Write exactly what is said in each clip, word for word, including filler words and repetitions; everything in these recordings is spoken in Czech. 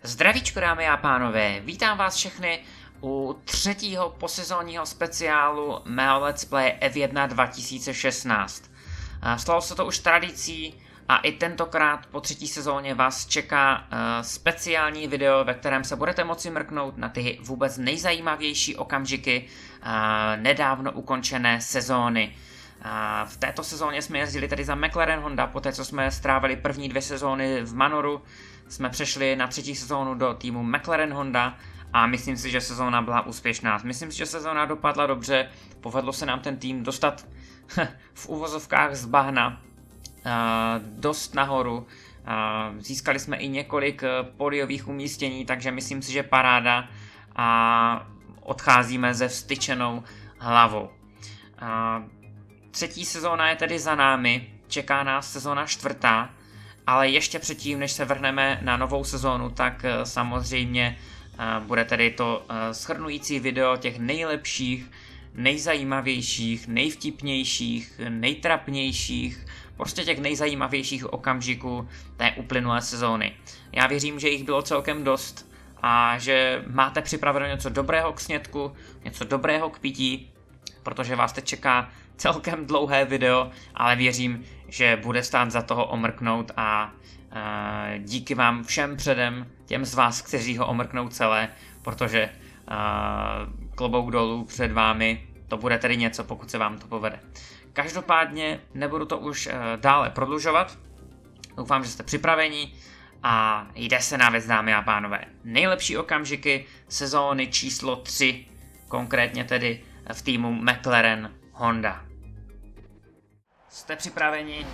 Zdravíčko, dámy a pánové, vítám vás všechny u třetího posezónního speciálu mého Let's Play F jedna dva tisíce šestnáct. Stalo se to už tradicí a i tentokrát po třetí sezóně vás čeká uh, speciální video, ve kterém se budete moci mrknout na ty vůbec nejzajímavější okamžiky uh, nedávno ukončené sezóny. Uh, v této sezóně jsme jezdili tedy za McLaren Honda, poté co jsme strávili první dvě sezóny v Manoru, jsme přešli na třetí sezónu do týmu McLaren Honda a myslím si, že sezóna byla úspěšná. Myslím si, že sezóna dopadla dobře, povedlo se nám ten tým dostat v uvozovkách z bahna uh, dost nahoru. Uh, získali jsme i několik pódiových umístění, takže myslím si, že paráda a odcházíme ze vztyčenou hlavou. Uh, třetí sezóna je tedy za námi, čeká nás sezóna čtvrtá, ale ještě předtím, než se vrhneme na novou sezónu, tak uh, samozřejmě uh, bude tedy to uh, shrnující video těch nejlepších, nejzajímavějších, nejvtipnějších, nejtrapnějších, prostě těch nejzajímavějších okamžiků té uplynulé sezóny. Já věřím, že jich bylo celkem dost a že máte připraveno něco dobrého k snědku, něco dobrého k pití, protože vás teď čeká celkem dlouhé video, ale věřím, že bude stát za toho omrknout a uh, díky vám všem předem, těm z vás, kteří ho omrknou celé, protože uh, klobouk dolů před vámi, to bude tedy něco, pokud se vám to povede. Každopádně nebudu to už uh, dále prodlužovat, doufám, že jste připraveni a jde se na věc, dámy a pánové. Nejlepší okamžiky sezóny číslo tři, konkrétně tedy v týmu McLaren Honda. Jste připraveni?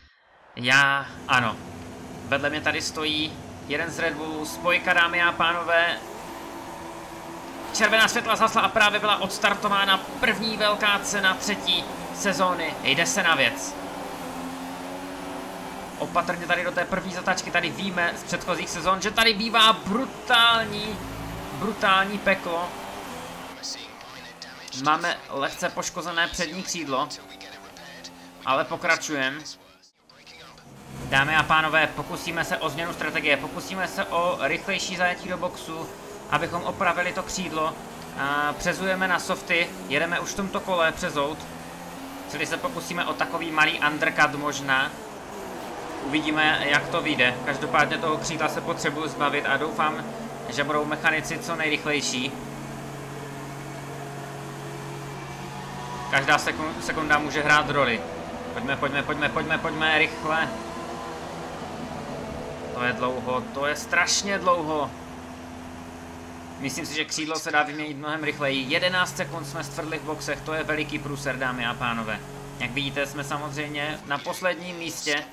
Já ano. Vedle mě tady stojí jeden z Red Bullů, spojka, dámy a pánové. Červená světla zasla a právě byla odstartována první velká cena třetí sezóny. Jde se na věc. Opatrně tady do té první zatáčky, tady víme z předchozích sezon, že tady bývá brutální, brutální peklo. Máme lehce poškozené přední křídlo, ale pokračujeme. Dámy a pánové, pokusíme se o změnu strategie, pokusíme se o rychlejší zajetí do boxu, abychom opravili to křídlo. A přezujeme na softy, jedeme už v tomto kole přezout, čili se pokusíme o takový malý undercut možná. Uvidíme, jak to vyjde. Každopádně toho křídla se potřebuji zbavit a doufám, že budou mechanici co nejrychlejší. Každá sekunda může hrát roli. Pojďme, pojďme, pojďme, pojďme, pojďme, rychle. To je dlouho, to je strašně dlouho. Myslím si, že křídlo se dá vyměnit mnohem rychleji. jedenáct sekund jsme stvrdli v boxech, to je veliký průser, dámy a pánové. Jak vidíte, jsme samozřejmě na posledním místě.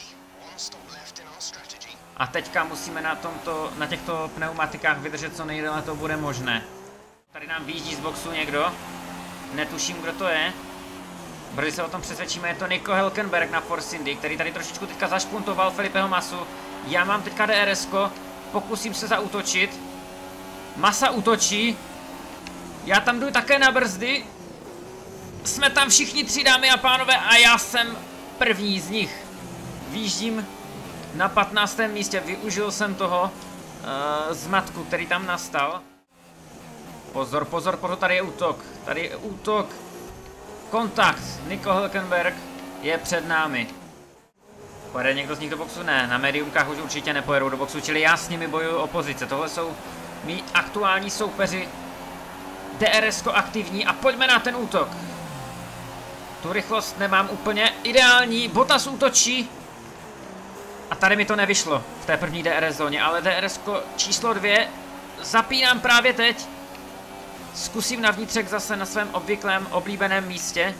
A teďka musíme na, tomto, na těchto pneumatikách vydržet co nejdéle to bude možné. Tady nám vyjíždí z boxu někdo. Netuším, kdo to je. Brzy se o tom přesvědčíme, je to Nico Hülkenberg na Force Indy, který tady trošičku teďka zašpuntoval Felipeho Massu. Já mám teďka D R S ko, pokusím se zaútočit. Massa útočí. Já tam jdu také na brzdy. Jsme tam všichni tři, dámy a pánové, a já jsem první z nich. Výjíždím na patnáctém místě, využil jsem toho uh, zmatku, který tam nastal. Pozor, pozor, pozor, tady je útok, tady je útok. Kontakt, Nico Hülkenberg je před námi. Pojede někdo z nich do boxu? Ne, na mediumkách už určitě nepojedou do boxu, čili já s nimi bojuju o pozice. Tohle jsou mý aktuální soupeři. D R S ko aktivní a pojďme na ten útok. Tu rychlost nemám úplně ideální, Bottas útočí. A tady mi to nevyšlo v té první D R S zóně, ale D R S ko číslo dvě zapínám právě teď. Zkusím na vnitřek zase na svém obvyklém oblíbeném místě.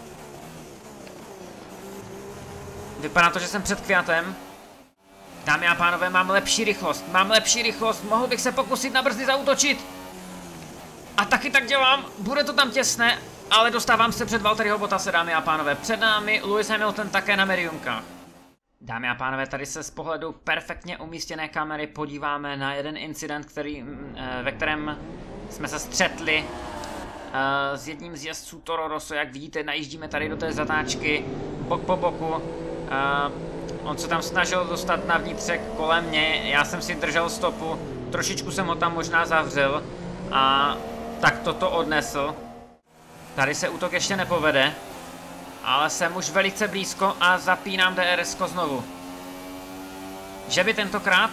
Vypadá to, že jsem před květem. Dámy a pánové, mám lepší rychlost, mám lepší rychlost, mohl bych se pokusit na brzdy zaútočit. A taky tak dělám, bude to tam těsné, ale dostávám se před Valtteriho Bottase, dámy a pánové. Před námi Lewis Hamilton také na mediumkách. Dámy a pánové, tady se z pohledu perfektně umístěné kamery podíváme na jeden incident, který, ve kterém jsme se střetli uh, s jedním z jezdců Toro Rosso. Jak vidíte, najíždíme tady do té zatáčky bok po boku. Uh, on se tam snažil dostat na vnitřek kolem mě, já jsem si držel stopu Trošičku jsem ho tam možná zavřel a tak toto odnesl. Tady se útok ještě nepovede, ale jsem už velice blízko a zapínám D R S ko znovu. Že by tentokrát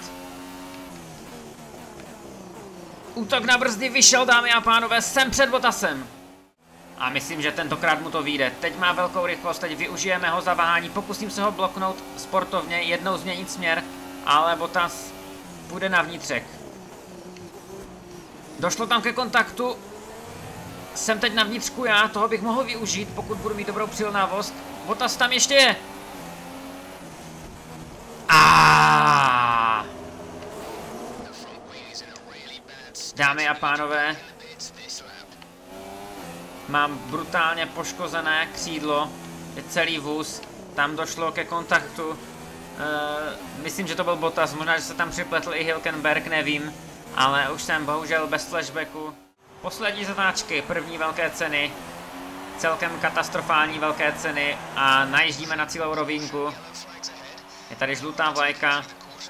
útok na brzdy vyšel, dámy a pánové, jsem před Bottasem. A myslím, že tentokrát mu to vyjde. Teď má velkou rychlost, teď využijeme ho za váhání, pokusím se ho bloknout sportovně, jednou změnit směr, ale Bottas půjde na vnitřek. Došlo tam ke kontaktu. Jsem teď na vnitřku já, toho bych mohl využít, pokud budu mít dobrou přilnavost. Bottas tam ještě je. Aaaa. Dámy a pánové, mám brutálně poškozené křídlo, je celý vůz, tam došlo ke kontaktu. Uh, myslím, že to byl Bottas, možná, že se tam připletl i Hülkenberg, nevím, ale už jsem bohužel bez flashbacku. Poslední zatáčky, první velké ceny, celkem katastrofální velké ceny a najíždíme na cílovou rovinku. Je tady žlutá vlajka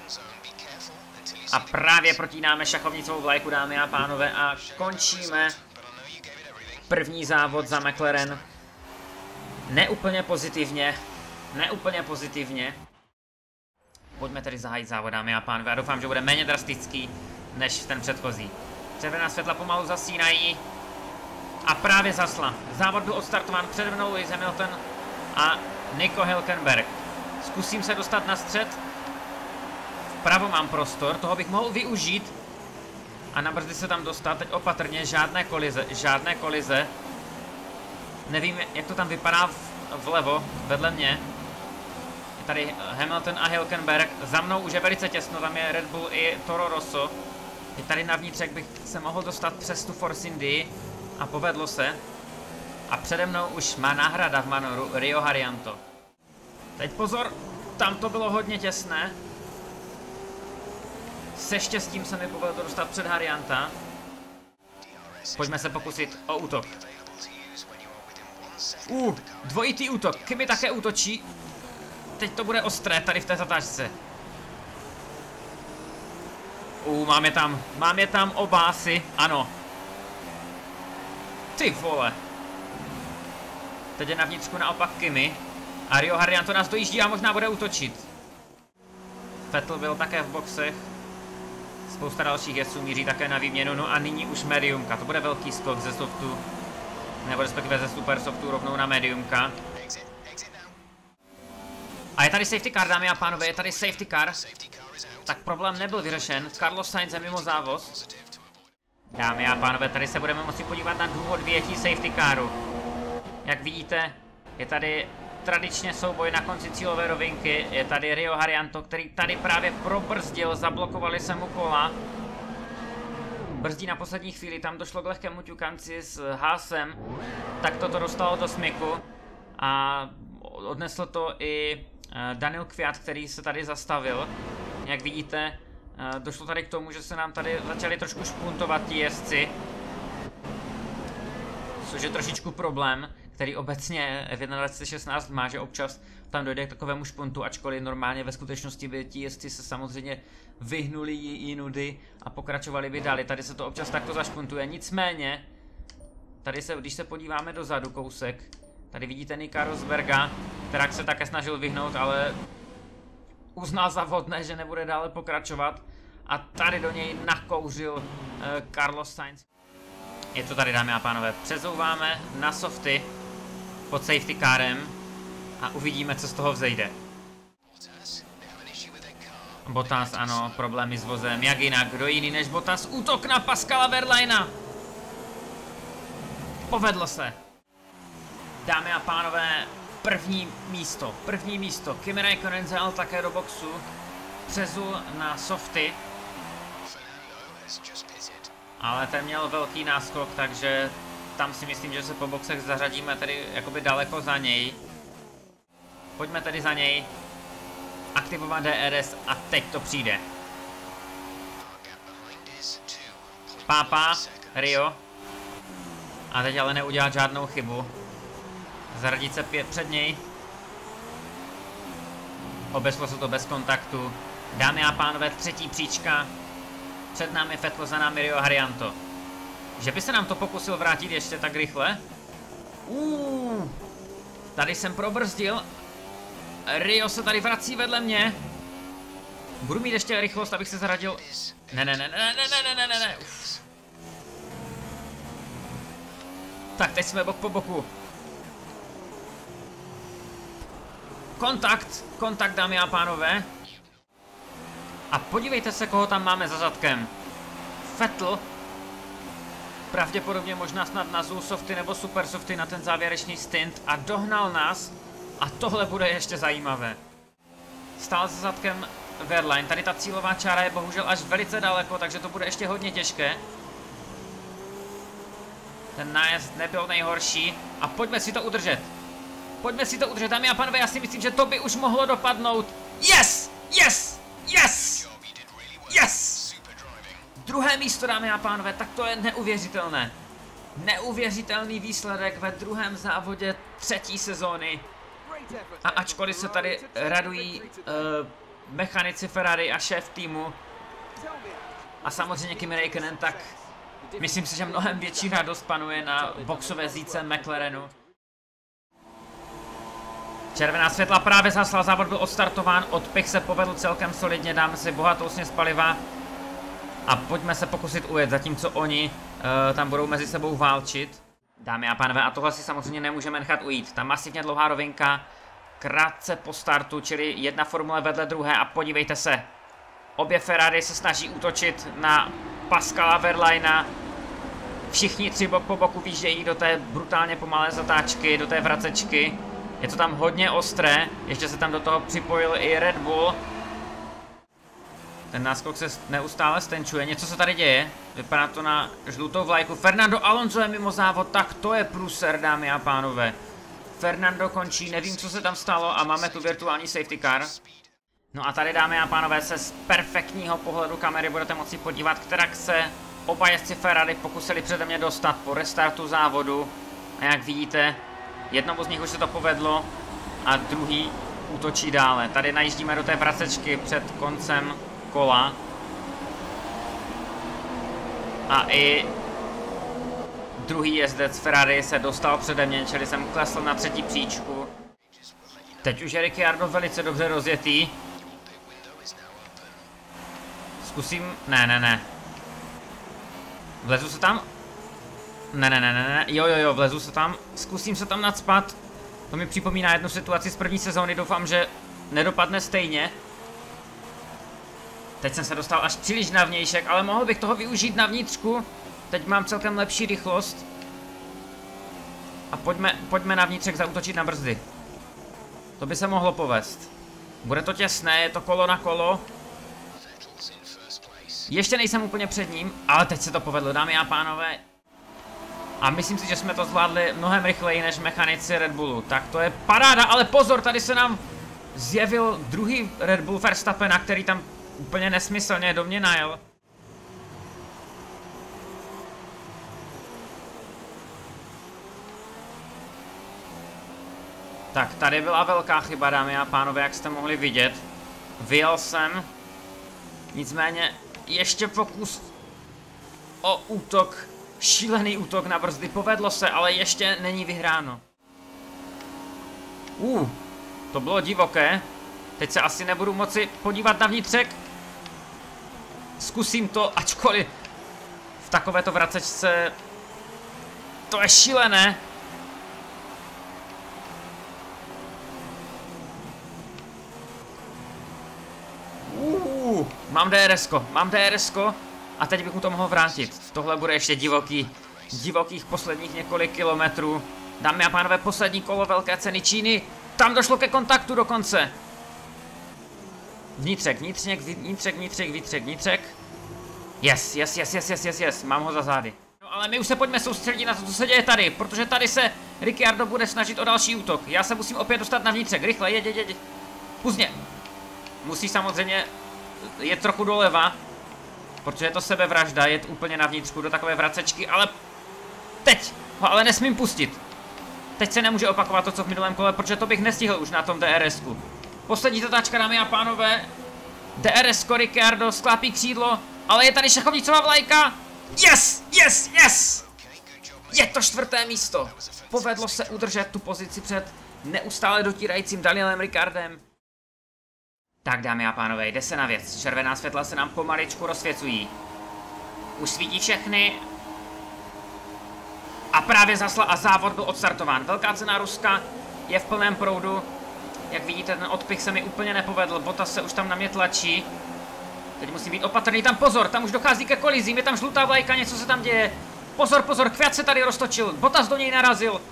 a právě protínáme šachovnicovou vlajku, dámy a pánové, a končíme první závod za McLaren. Neúplně pozitivně, neúplně pozitivně. Pojďme tedy zahájit závod, dámy a pánové, a doufám, že bude méně drastický než ten předchozí. Červená světla pomalu zasínají a právě zasla. Závod byl odstartován přede mnou Lewis Hamilton a Nico Hülkenberg. Zkusím se dostat na střed. Vpravo mám prostor, toho bych mohl využít a na brzdy se tam dostat. Teď opatrně, žádné kolize, žádné kolize. Nevím, jak to tam vypadá vlevo, vedle mě. Je tady Hamilton a Hülkenberg. Za mnou už je velice těsno, tam je Red Bull i Toro Rosso. I tady na vnitřek bych se mohl dostat přes tu Force Indy a povedlo se. A přede mnou už má náhrada v manoru Rio Haryanto. Teď pozor, tam to bylo hodně těsné. Se štěstím se mi povedlo dostat před Haryanta. Pojďme se pokusit o útok. Uh, dvojitý útok, Kimi také útočí. Teď to bude ostré tady v té zatáčce. Uh, mám je tam, mám je tam oba asi, ano. Ty vole. Teď je na vnitřku naopak Kimi. A Rio Haryanto nás dojíždí a možná bude útočit. Vettel byl také v boxech. Spousta dalších jezdců míří také na výměnu, no a nyní už mediumka. To bude velký skok ze softu, nebo respektive ze super softu rovnou na mediumka. A je tady safety car, dámy a pánové, je tady safety car. Tak problém nebyl vyřešen, Carlos Sainz je mimo závod. Dámy a pánové, tady se budeme moci podívat na důvod vyjetí safety caru. Jak vidíte, je tady tradičně souboj na konci cílové rovinky, je tady Rio Haryanto, který tady právě probrzdil, zablokovali se mu kola. Brzdí na poslední chvíli, tam došlo k lehkému ťukanci s Haasem, tak toto dostalo do smyku a odnesl to i Daniel Kvyat, který se tady zastavil. Jak vidíte, došlo tady k tomu, že se nám tady začali trošku špuntovat ti jezdci, což je trošičku problém, který obecně F jedna dvacet šestnáct má, že občas tam dojde k takovému špuntu, ačkoliv normálně ve skutečnosti by ti jezdci se samozřejmě vyhnuli jinudy a pokračovali by dál. Tady se to občas takto zašpuntuje, nicméně, tady se, když se podíváme dozadu kousek, tady vidíte Nika Rosberga, která se také snažil vyhnout, ale uznal za vhodné, že nebude dále pokračovat a tady do něj nakouřil uh, Carlos Sainz. Je to tady, dámy a pánové, přezouváme na softy pod safety carem a uvidíme, co z toho vzejde. Bottas, ano, problémy s vozem, jak jinak, kdo jiný než Bottas, útok na Pascala Wehrleina. Povedlo se. Dámy a pánové, první místo, první místo, Kimi Räikkönen zajel také do boxu, přezul na softy, ale ten měl velký náskok, takže tam si myslím, že se po boxech zařadíme tedy jakoby daleko za něj. Pojďme tedy za něj, aktivovat D R S a teď to přijde. Pápa, Rio, a teď ale neudělat žádnou chybu. Zaradit se pět před něj. Obešlo se to bez kontaktu. Dámy a pánové, třetí příčka. Před námi Vettel, za námi Rio Haryanto. Že by se nám to pokusil vrátit ještě tak rychle? Uh, tady jsem probrzdil. Rio se tady vrací vedle mě. Budu mít ještě rychlost, abych se zaradil. Ne, ne, ne, ne, ne, ne, ne, ne, ne. Uf. Tak, teď jsme bok po boku. Kontakt, kontakt, dámy a pánové. A podívejte se, koho tam máme za zadkem. Vettel. Pravděpodobně možná snad na Zoosofty nebo Supersofty na ten závěrečný stint a dohnal nás. A tohle bude ještě zajímavé. Stál za zadkem Wehrlein. Tady ta cílová čára je bohužel až velice daleko, takže to bude ještě hodně těžké. Ten nájezd nebyl nejhorší. A pojďme si to udržet. Pojďme si to udržet, dámy a pánové, já si myslím, že to by už mohlo dopadnout. Yes! Yes! Yes! Yes! Druhé místo, dámy a pánové, tak to je neuvěřitelné. Neuvěřitelný výsledek ve druhém závodě třetí sezóny. A ačkoliv se tady radují uh, mechanici Ferrari a šéf týmu a samozřejmě Kimi Räikkönen, tak myslím si, že mnohem větší radost panuje na boxové zítce McLarenu. Červená světla právě zasla, závod byl odstartován, odpich se povedl celkem solidně, dáme si bohatou směs paliva a pojďme se pokusit ujet, zatímco oni uh, tam budou mezi sebou válčit. Dámy a pánové, a tohle si samozřejmě nemůžeme nechat ujít, ta masivně dlouhá rovinka, krátce po startu, čili jedna formule vedle druhé a podívejte se, obě Ferrari se snaží útočit na Pascala Wehrleina, všichni tři bok po boku výjíždějí do té brutálně pomalé zatáčky, do té vracečky. Je to tam hodně ostré, ještě se tam do toho připojil i Red Bull. Ten náskok se neustále stenčuje, něco se tady děje, vypadá to na žlutou vlajku. Fernando Alonso je mimo závod, tak to je průser, dámy a pánové. Fernando končí, nevím, co se tam stalo a máme tu virtuální safety car. No a tady, dámy a pánové, se z perfektního pohledu kamery budete moci podívat, kterak se oba jezdci Ferrari pokusili přede mě dostat po restartu závodu. A jak vidíte, jednomu z nich už se to povedlo a druhý útočí dále. Tady najíždíme do té vracečky před koncem kola. A i druhý jezdec Ferrari se dostal přede mě, čili jsem klesl na třetí příčku. Teď už je Ricciardo velice dobře rozjetý. Zkusím... Ne, ne, ne. Vlezu se tam? Ne, ne, ne, ne, ne. Jo, jo, jo, vlezu se tam. Zkusím se tam nacpat. To mi připomíná jednu situaci z první sezóny. Doufám, že nedopadne stejně. Teď jsem se dostal až příliš na vnějšek, ale mohl bych toho využít na vnitřku. Teď mám celkem lepší rychlost. A pojďme, pojďme na vnitřek zaútočit na brzdy. To by se mohlo povést. Bude to těsné, je to kolo na kolo. Ještě nejsem úplně před ním, ale teď se to povedlo, dámy a pánové. A myslím si, že jsme to zvládli mnohem rychleji než mechanici Red Bullu. Tak to je paráda, ale pozor, tady se nám zjevil druhý Red Bull Verstappena, který tam úplně nesmyslně do mě najel. Tak, tady byla velká chyba, dámy a pánové, jak jste mohli vidět. Vyjel jsem. Nicméně ještě pokus o útok, šílený útok na brzdy. Povedlo se, ale ještě není vyhráno. Uh, to bylo divoké. Teď se asi nebudu moci podívat na vnitřek. Zkusím to, ačkoliv v takovéto vracečce to je šílené. Uh, mám DRSko, mám DRSko a teď bych mu to mohl vrátit. Tohle bude ještě divoký, divokých posledních několik kilometrů. Dámy a pánové, poslední kolo velké ceny Číny. Tam došlo ke kontaktu dokonce. Vnitřek, vnitřek, vnitřek, vnitřek, vnitřek, vnitřek. Yes, yes, yes, yes, yes, yes, yes, mám ho za zády. No ale my už se pojďme soustředit na to, co se děje tady, protože tady se Ricciardo bude snažit o další útok. Já se musím opět dostat na vnitřek, rychle, jeď, jeď, jeď. Puzně. Musí samozřejmě jet trochu doleva, protože je to sebevražda, jet úplně na vnitřku do takové vracečky, ale teď ho ale nesmím pustit. Teď se nemůže opakovat to, co v minulém kole, protože to bych nestihl už na tom DRSku. Poslední zatáčka, dámy a pánové. DRS Ricciardo sklápí křídlo ale je tady šachovnicová vlajka. Yes, yes, yes! Je to čtvrté místo. Povedlo se udržet tu pozici před neustále dotírajícím Danielem Ricardem. Tak dámy a pánové, jde se na věc. Červená světla se nám pomaličku rozsvěcují. Už svítí všechny. A právě zasla a závod byl odstartován. Velká cena Ruska je v plném proudu. Jak vidíte, ten odpich se mi úplně nepovedl. Bottas se už tam na mě tlačí. Teď musím být opatrný. Tam pozor, tam už dochází ke kolizím. Je tam žlutá vlajka, něco se tam děje. Pozor, pozor, Květ se tady roztočil. Bottas do něj narazil.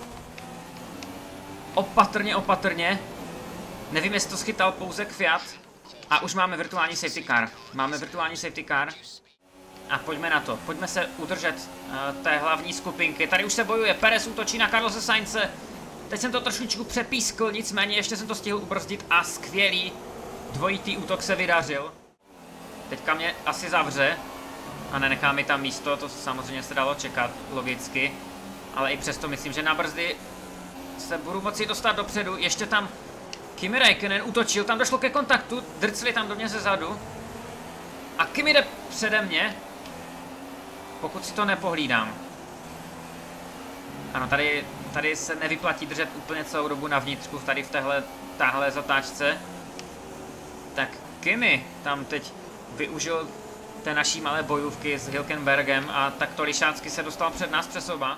Opatrně, opatrně. Nevím, jestli to schytal pouze Květ. A už máme virtuální safety car. Máme virtuální safety car. A pojďme na to. Pojďme se udržet uh, té hlavní skupinky. Tady už se bojuje. Perez útočí na Carlose Sainze. Teď jsem to trošičku přepískl, nicméně ještě jsem to stihl ubrzdit a skvělý dvojitý útok se vydařil. Teďka mě asi zavře a nenechá mi tam místo, to samozřejmě se dalo čekat, logicky. Ale i přesto myslím, že na brzdy se budu moci dostat dopředu. Ještě tam Kimi Räikkönen útočil, tam došlo ke kontaktu, drcli tam do mě ze zadu. A Kimi jde přede mě, pokud si to nepohlídám. Ano, tady, tady se nevyplatí držet úplně celou dobu na vnitřku, tady v téhle, táhle zatáčce. Tak Kimi tam teď využil té naší malé bojůvky s Hülkenbergem a takto lišácky se dostal před nás přes oba.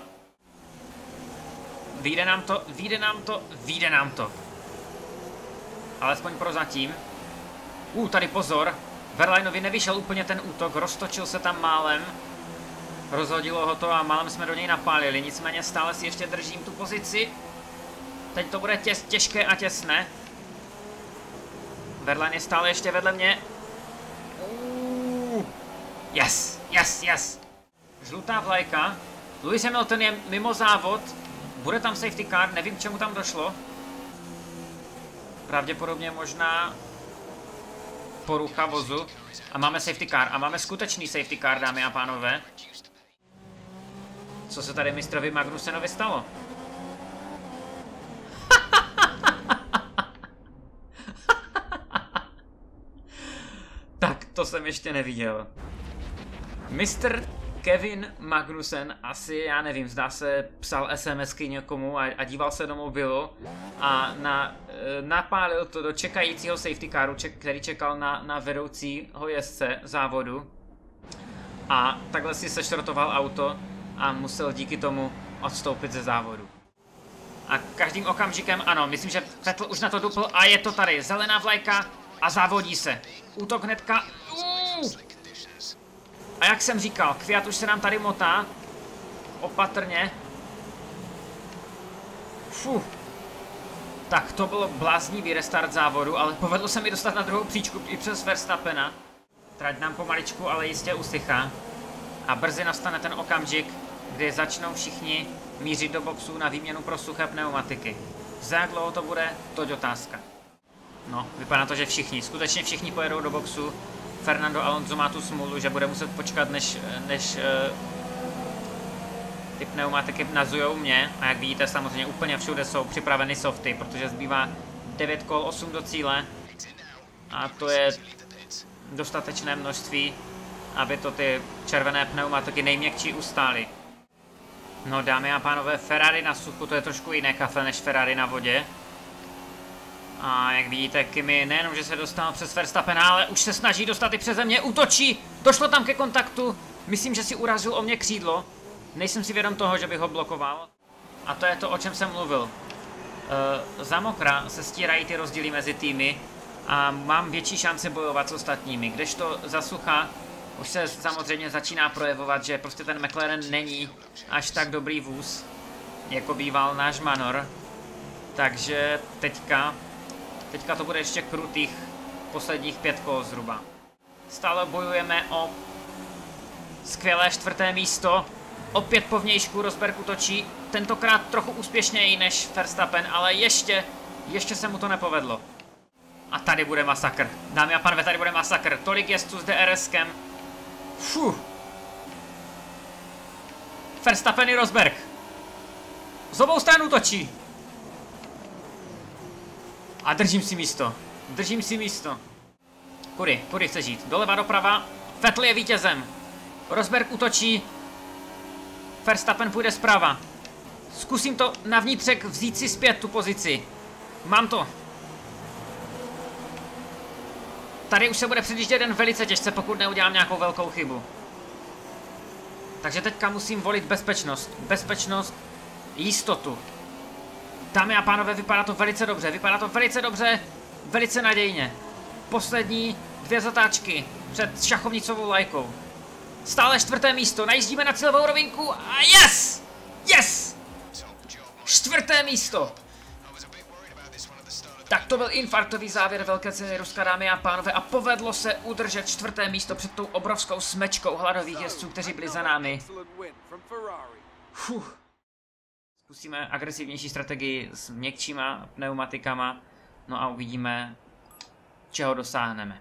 Vyjde nám to, vyjde nám to, vyjde nám to. Alespoň prozatím. Uh, tady pozor. Verlainovi nevyšel úplně ten útok, roztočil se tam málem. Rozhodilo ho to a málem jsme do něj napálili, nicméně stále si ještě držím tu pozici. Teď to bude těž, těžké a těsné. Verlaine je stále ještě vedle mě. Uh, yes, yes, yes. Žlutá vlajka. Lewis Hamilton je mimo závod. Bude tam safety car, nevím, k čemu tam došlo. Pravděpodobně možná porucha vozu. A máme safety car. A máme skutečný safety car, dámy a pánové. Co se tady mistrovi Magnusenovi stalo? Tak, to jsem ještě neviděl. mister Kevin Magnussen asi, já nevím, zdá se, psal SMSky někomu a, a díval se do mobilu a na, e, napálil to do čekajícího safety caru, ček, který čekal na, na vedoucího jezdce závodu. A takhle si sešrotoval auto a musel díky tomu odstoupit ze závodu. A každým okamžikem, ano, myslím, že Vettel už na to dupl a je to tady. Zelená vlajka a závodí se. Útok hnedka. Uh! A jak jsem říkal, Květ už se nám tady motá. Opatrně. Fuh. Tak to byl bláznivý restart závodu, ale povedlo se mi dostat na druhou příčku i přes Verstappena. Trať nám pomaličku, ale jistě usychá. A brzy nastane ten okamžik, kdy začnou všichni mířit do boxů na výměnu pro suché pneumatiky. Za jak dlouho to bude, to je otázka. No, vypadá to, že všichni, skutečně všichni pojedou do boxu. Fernando Alonso má tu smůlu, že bude muset počkat, než, než uh, ty pneumatiky nazujou mě. A jak vidíte, samozřejmě úplně všude jsou připraveny softy, protože zbývá devět kol, osm do cíle. A to je dostatečné množství, aby to ty červené pneumatiky nejměkčí ustály. No dámy a pánové, Ferrari na suchu, to je trošku jiné kafe než Ferrari na vodě. A jak vidíte, Kimi nejenom, že se dostal přes Verstappena, ale už se snaží dostat i přeze mě, útočí, došlo tam ke kontaktu, myslím, že si urazil o mě křídlo, nejsem si vědom toho, že bych ho blokoval. A to je to, o čem jsem mluvil. E, za mokra se stírají ty rozdíly mezi týmy a mám větší šance bojovat s ostatními, kdežto za sucha už se samozřejmě začíná projevovat, že prostě ten McLaren není až tak dobrý vůz, jako býval náš Manor. Takže teďka, teďka to bude ještě krutých posledních pět kol zhruba. Stále bojujeme o skvělé čtvrté místo. Opět po vnějšku Rosberg útočí, tentokrát trochu úspěšněji než Verstappen, ale ještě, ještě se mu to nepovedlo. A tady bude masakr. Dámy a pánové, tady bude masakr. Tolik jezdců s DRSkem. Fuh. Verstappen i Rosberg. Z obou stran útočí. A držím si místo. Držím si místo. Kudy? Kudy chceš jít? Doleva, doprava? Vettel je vítězem. Rosberg útočí. Verstappen půjde zprava. Zkusím to na vnitřek vzít si zpět tu pozici. Mám to. Tady už se bude předjíždět jen velice těžce, pokud neudělám nějakou velkou chybu. Takže teďka musím volit bezpečnost. Bezpečnost, jistotu. Dámy a pánové, vypadá to velice dobře. Vypadá to velice dobře, velice nadějně. Poslední dvě zatáčky před šachovnicovou lajkou. Stále čtvrté místo, najíždíme na cílovou rovinku a yes! Yes! Čtvrté místo! Tak to byl infarktový závěr velké ceny Ruska, dámy a pánové, a povedlo se udržet čtvrté místo před tou obrovskou smečkou hladových jezdců, kteří byli za námi. Fuh. Zkusíme agresivnější strategii s měkčíma pneumatikama, no a uvidíme, čeho dosáhneme.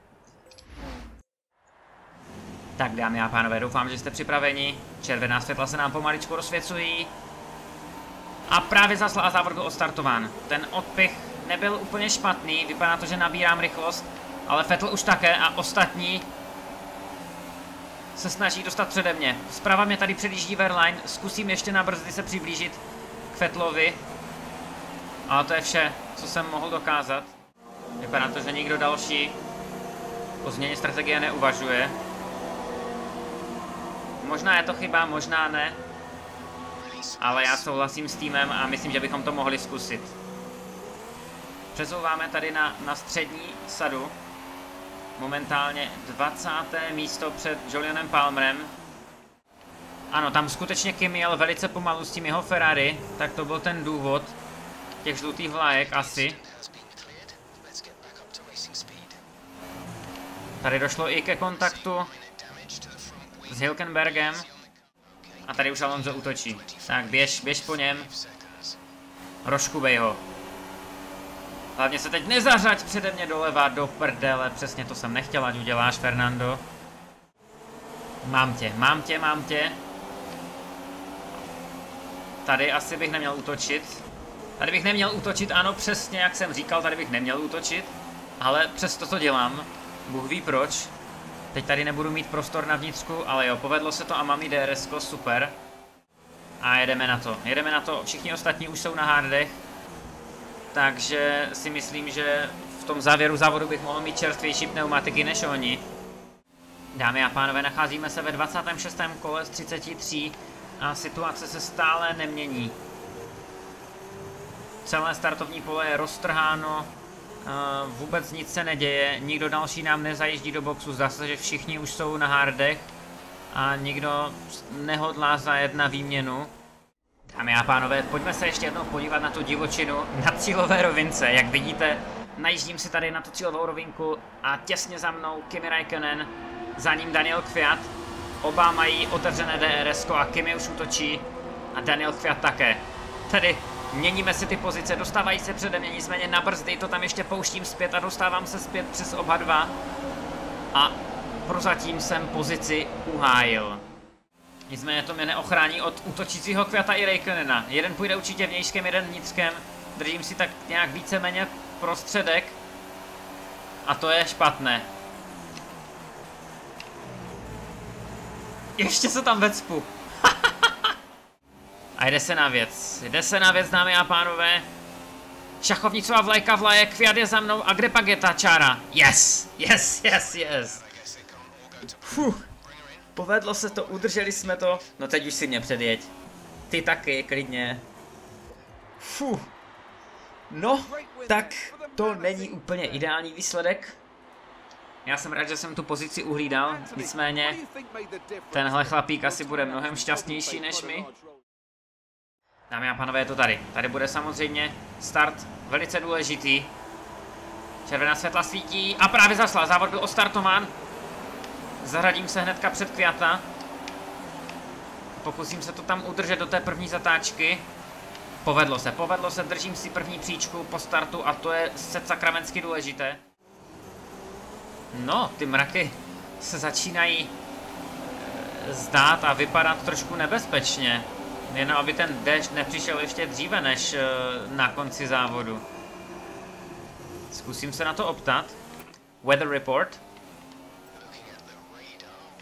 Tak, dámy a pánové, doufám, že jste připraveni. Červená světla se nám pomaličku rozsvěcují. A právě zaslal a závod byl odstartován. Ten odpich nebyl úplně špatný, vypadá to, že nabírám rychlost, ale Vettel už také a ostatní se snaží dostat přede mě. Zprava mě tady předjíždí Wehrlein, zkusím ještě na brzdy se přiblížit k Vettelovi. Ale to je vše, co jsem mohl dokázat. Vypadá to, že nikdo další o změně strategie neuvažuje. Možná je to chyba, možná ne. Ale já souhlasím s týmem a myslím, že bychom to mohli zkusit. Přesouváme tady na, na střední sadu. Momentálně dvacáté místo před Julianem Palmerem. Ano, tam skutečně Kim jel velice pomalu s tím jeho Ferrari, tak to byl ten důvod těch žlutých vlajek asi. Tady došlo i ke kontaktu s Hülkenbergem. A tady už Alonso útočí. Tak běž, běž po něm. Rozškubej ho. Hlavně se teď nezařaď přede mě doleva, do prdele. Přesně to jsem nechtěl, ať uděláš, Fernando. Mám tě, mám tě, mám tě. Tady asi bych neměl útočit. Tady bych neměl útočit, ano, přesně jak jsem říkal, tady bych neměl útočit. Ale přesto to dělám. Bůh ví proč. Teď tady nebudu mít prostor na vnitřku, ale jo, povedlo se to a mám i D R S ko, super. A jedeme na to, jedeme na to, všichni ostatní už jsou na hardech. Takže si myslím, že v tom závěru závodu bych mohl mít čerstvější pneumatiky než oni. Dámy a pánové, nacházíme se ve dvacátém šestém kole z třiceti tří a situace se stále nemění. Celé startovní pole je roztrháno. Uh, vůbec nic se neděje, nikdo další nám nezajíždí do boxu, zdá se, že všichni už jsou na hardech a nikdo nehodlá zajet na výměnu. Dámy a pánové, pojďme se ještě jednou podívat na tu divočinu na cílové rovince. Jak vidíte, najíždím si tady na tu cílovou rovinku a těsně za mnou Kimi Räikkönen, za ním Daniel Kvyat. Oba mají otevřené D R S ko a Kimi už útočí a Daniel Kvyat také. Tedy měníme si ty pozice, dostávají se přede mě, nicméně na brzdy to tam ještě pouštím zpět a dostávám se zpět přes oba dva. A prozatím jsem pozici uhájil. Nicméně to mě neochrání od útočícího Kvyata i Räikkönena. Jeden půjde určitě vnějškem, jeden vnitřkem. Držím si tak nějak víceméně prostředek. A to je špatné. Ještě se tam vecpu. A jde se na věc, jde se na věc, dámy a pánové. Šachovnicová vlajka vlaje, Kvyat je za mnou a kde pak je ta čára? Yes, yes, yes, yes. Fuh, povedlo se to, udrželi jsme to. No teď už si mě předjeď. Ty taky, klidně. Fuh. No, tak to není úplně ideální výsledek. Já jsem rád, že jsem tu pozici uhlídal, nicméně tenhle chlapík asi bude mnohem šťastnější než my. Dámy a pánové, je to tady. Tady bude samozřejmě start velice důležitý. Červená světla svítí a právě zaslal. Závod byl odstartován. Zařadím se hnedka před Kvyata. Pokusím se to tam udržet do té první zatáčky. Povedlo se, povedlo se, držím si první příčku po startu a to je sakramensky důležité. No, ty mraky se začínají zdát a vypadat trošku nebezpečně. Jen aby ten déšť nepřišel ještě dříve než uh, na konci závodu. Zkusím se na to optat. Weather report.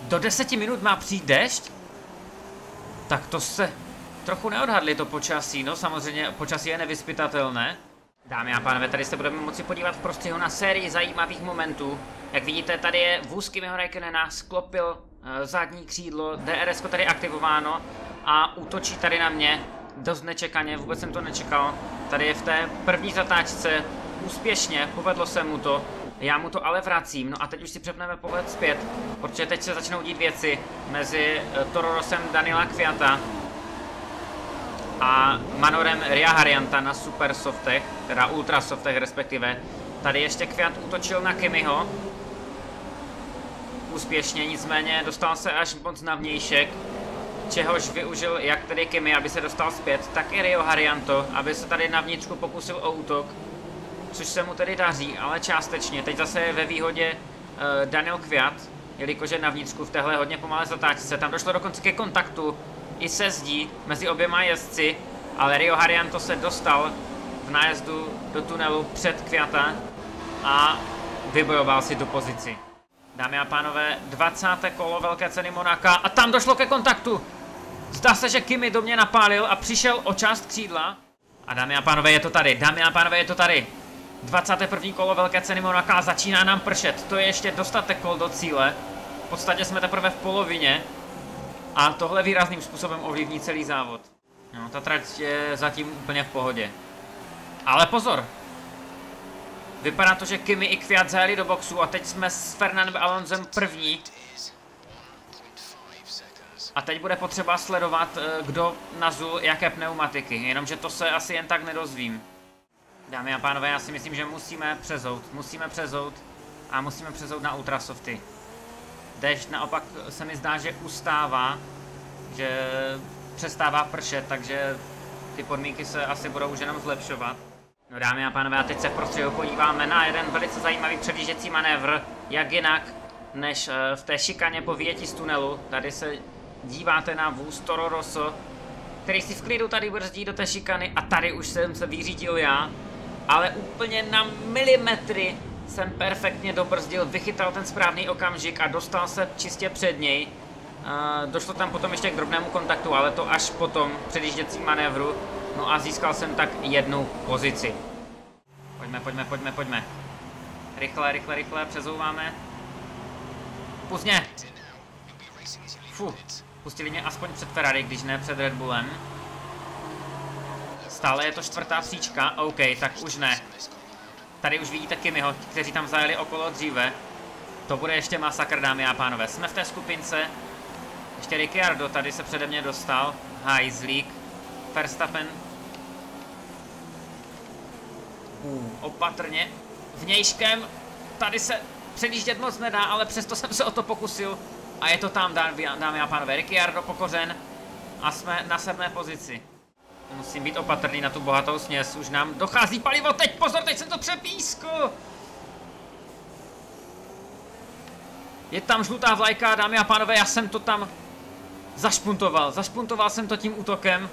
Do deseti minut má přijít déšť? Tak to se trochu neodhadli to počasí, no samozřejmě počasí je nevyzpytatelné. Dámy a pánové, tady se budeme moci podívat v prostřihu na sérii zajímavých momentů. Jak vidíte, tady je vůz Kimiho Räikkönena, sklopil uh, zadní křídlo, D R S ko tady aktivováno a útočí tady na mě. Dost nečekaně, vůbec jsem to nečekal. Tady je v té první zatáčce úspěšně, povedlo se mu to. Já mu to ale vracím, no a teď už si přepneme pohled zpět, protože teď se začnou dít věci mezi uh, Toro Rossem Daniela Kvyata a Manorem Ria Harjanta na super softech, teda ultra softech respektive. Tady ještě Kvyat útočil na Kimiho. Úspěšně, nicméně dostal se až moc na vnějšek, čehož využil jak tedy Kimi, aby se dostal zpět, tak i Rio Harjanto, aby se tady na vnitřku pokusil o útok. Což se mu tedy daří, ale částečně. Teď zase je ve výhodě uh, Daniel Kvyat, jelikož je na vnitřku v téhle hodně pomalé zatáčce. Tam došlo dokonce ke kontaktu i se zdí mezi oběma jezdci, ale Rio Harjanto se dostal v nájezdu do tunelu před Kvyata a vybojoval si tu pozici. Dámy a pánové, dvacáté kolo velké ceny Monaka a tam došlo ke kontaktu. Zdá se, že Kimi do mě napálil a přišel o část křídla. A dámy a pánové, je to tady, dámy a pánové, je to tady. dvacáté první kolo velké ceny Monaka, začíná nám pršet, to je ještě dostatek kol do cíle. V podstatě jsme teprve v polovině a tohle výrazným způsobem ovlivní celý závod. No, ta trať je zatím úplně v pohodě. Ale pozor! Vypadá to, že Kimi i Kvyat zajeli do boxu a teď jsme s Fernandem Alonsem první. A teď bude potřeba sledovat, kdo nazul jaké pneumatiky, jenomže to se asi jen tak nedozvím. Dámy a pánové, já si myslím, že musíme přezout, musíme přezout a musíme přezout na ultrasofty. Déšť naopak se mi zdá, že ustává, že přestává pršet, takže ty podmínky se asi budou už jenom zlepšovat. No dámy a pánové, a teď se v prostředu podíváme na jeden velice zajímavý předjížděcí manévr, jak jinak než v té šikaně po vyjetí z tunelu. Tady se díváte na vůz Toro Rosso, který si v klidu tady brzdí do té šikany a tady už jsem se vyřídil já, ale úplně na milimetry jsem perfektně dobrzdil, vychytal ten správný okamžik a dostal se čistě před něj. Uh, došlo tam potom ještě k drobnému kontaktu, ale to až potom předjížděcím manévru. No a získal jsem tak jednu pozici. Pojďme, pojďme, pojďme, pojďme. Rychle, rychle, rychle, přezouváme. Pozdě! Fuh, pustili mě aspoň před Ferrari, když ne před Red Bullem. Stále je to čtvrtá příčka, OK, tak už ne. Tady už vidíte Kimiho, kteří tam zajeli okolo dříve. To bude ještě masakr, dámy a pánové. Jsme v té skupince. Ještě Ricciardo tady se přede mě dostal. Hajzlík. Verstappen. Uh, opatrně. Vnějškem. Tady se předjíždět moc nedá, ale přesto jsem se o to pokusil. A je to tam, dámy a pánové. Ricciardo pokořen. A jsme na sedmé pozici. Musím být opatrný na tu bohatou směs. Už nám dochází palivo. Teď pozor, teď jsem to přepískl. Je tam žlutá vlajka, dámy a pánové, já jsem to tam zašpuntoval. Zašpuntoval jsem to tím útokem.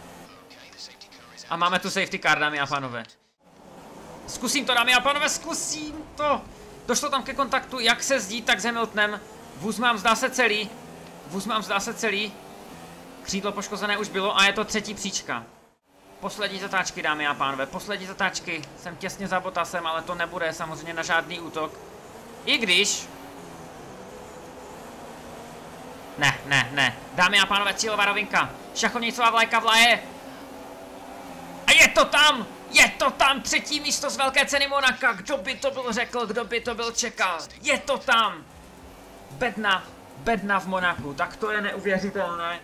A máme tu safety car, dámy a pánové. Zkusím to, dámy a pánové, zkusím to. Došlo tam ke kontaktu, jak se zdí, tak s Hamiltonem. Vůz mám, zdá se celý. Vůz mám, zdá se celý. Křídlo poškozené už bylo a je to třetí příčka. Poslední zatáčky, dámy a pánové, poslední zatáčky. Jsem těsně za Bottasem, ale to nebude samozřejmě na žádný útok. I když... Ne, ne, ne. Dámy a pánové, cílová rovinka. Šachovnicová vlajka vlaje. A je to tam! Je to tam! Třetí místo z velké ceny Monaka. Kdo by to byl řekl, kdo by to byl čekal? Je to tam! Bedna, bedna v Monaku. Tak to je neuvěřitelné.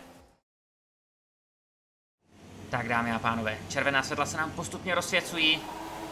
Tak, dámy a pánové, červená světla se nám postupně rozsvěcují.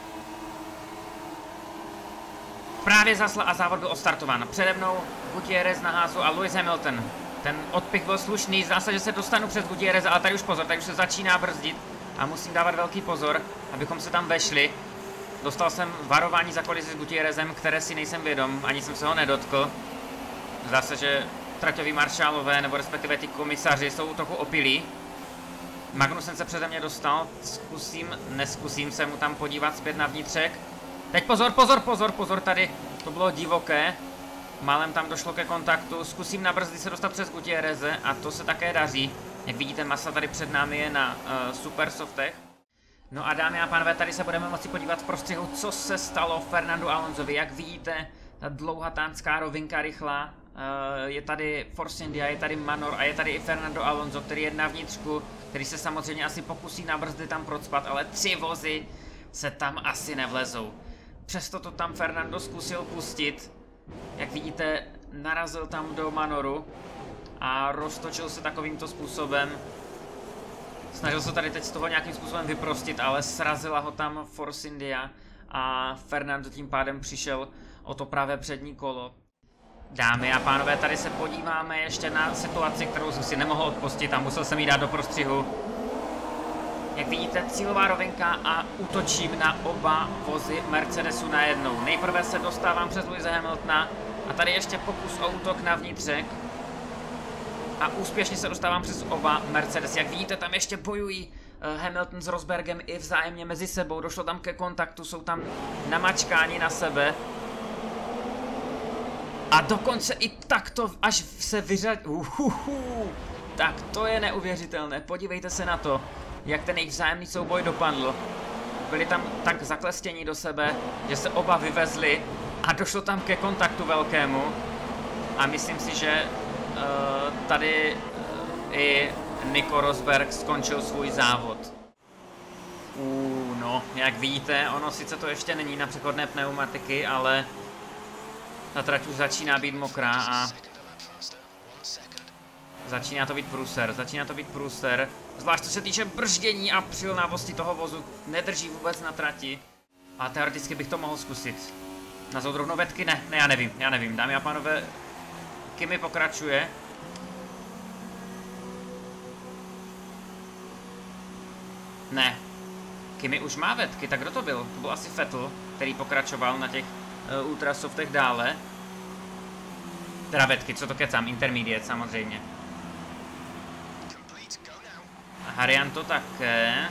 Právě zasla a závod byl odstartován. Přede mnou Gutierrez na házu a Lewis Hamilton. Ten odpich byl slušný, zdá se, že se dostanu před Gutierreza, ale tady už pozor, tady už se začíná brzdit. A musím dávat velký pozor, abychom se tam vešli. Dostal jsem varování za kolizi s Gutierrezem, které si nejsem vědom, ani jsem se ho nedotkl. Zdá se, že traťoví maršálové, nebo respektive ty komisaři, jsou trochu opilí. Magnussen se přede mě dostal, zkusím, neskusím se mu tam podívat zpět na vnitřek. Teď pozor, pozor, pozor, pozor, tady to bylo divoké. Málem tam došlo ke kontaktu, zkusím na brzdy se dostat přes Gutierreze a to se také daří. Jak vidíte, Massa tady před námi je na uh, super softech. No a dámy a pánové, tady se budeme moci podívat v prostřihu, co se stalo Fernandu Alonsovi. Jak vidíte, ta dlouhatánská rovinka rychlá, uh, je tady Force India, je tady Manor a je tady i Fernando Alonso, který je na vnitřku, který se samozřejmě asi pokusí na brzdy tam procpat, ale tři vozy se tam asi nevlezou. Přesto to tam Fernando zkusil pustit. Jak vidíte, narazil tam do Manoru a roztočil se takovýmto způsobem. Snažil se tady teď z toho nějakým způsobem vyprostit, ale srazila ho tam Force India a Fernando tím pádem přišel o to pravé přední kolo. Dámy a pánové, tady se podíváme ještě na situaci, kterou jsem si nemohl odpustit a musel jsem jí dát do prostřihu. Jak vidíte, cílová rovinka a útočím na oba vozy Mercedesu najednou. Nejprve se dostávám přes Lewise Hamiltona a tady ještě pokus o útok na vnitřek. A úspěšně se dostávám přes oba Mercedes. Jak vidíte, tam ještě bojují uh, Hamilton s Rosbergem i vzájemně mezi sebou. Došlo tam ke kontaktu, jsou tam namačkáni na sebe. A dokonce i takto, až se vyřadí. Uhuhu, tak to je neuvěřitelné. Podívejte se na to, jak ten jejich vzájemný souboj dopadl. Byli tam tak zaklestění do sebe, že se oba vyvezli a došlo tam ke kontaktu velkému. A myslím si, že uh, tady uh, i Nico Rosberg skončil svůj závod. Uh, no, jak vidíte, ono sice to ještě není na přechodné pneumatiky, ale ta trať už začíná být mokrá a začíná to být průser, začíná to být průser. Zvlášť co se týče brždění a přilnavosti toho vozu, nedrží vůbec na trati. A teoreticky bych to mohl zkusit. Na soudrovnou vetky? Ne, ne, já nevím, já nevím. Dámy a pánové, Kimi pokračuje. Ne. Kimi už má vetky, tak kdo to byl? To byl asi Vettel, který pokračoval na těch uh, ultrasoftech dále. Teda vetky, co to kecám, intermediate samozřejmě. Harian to také.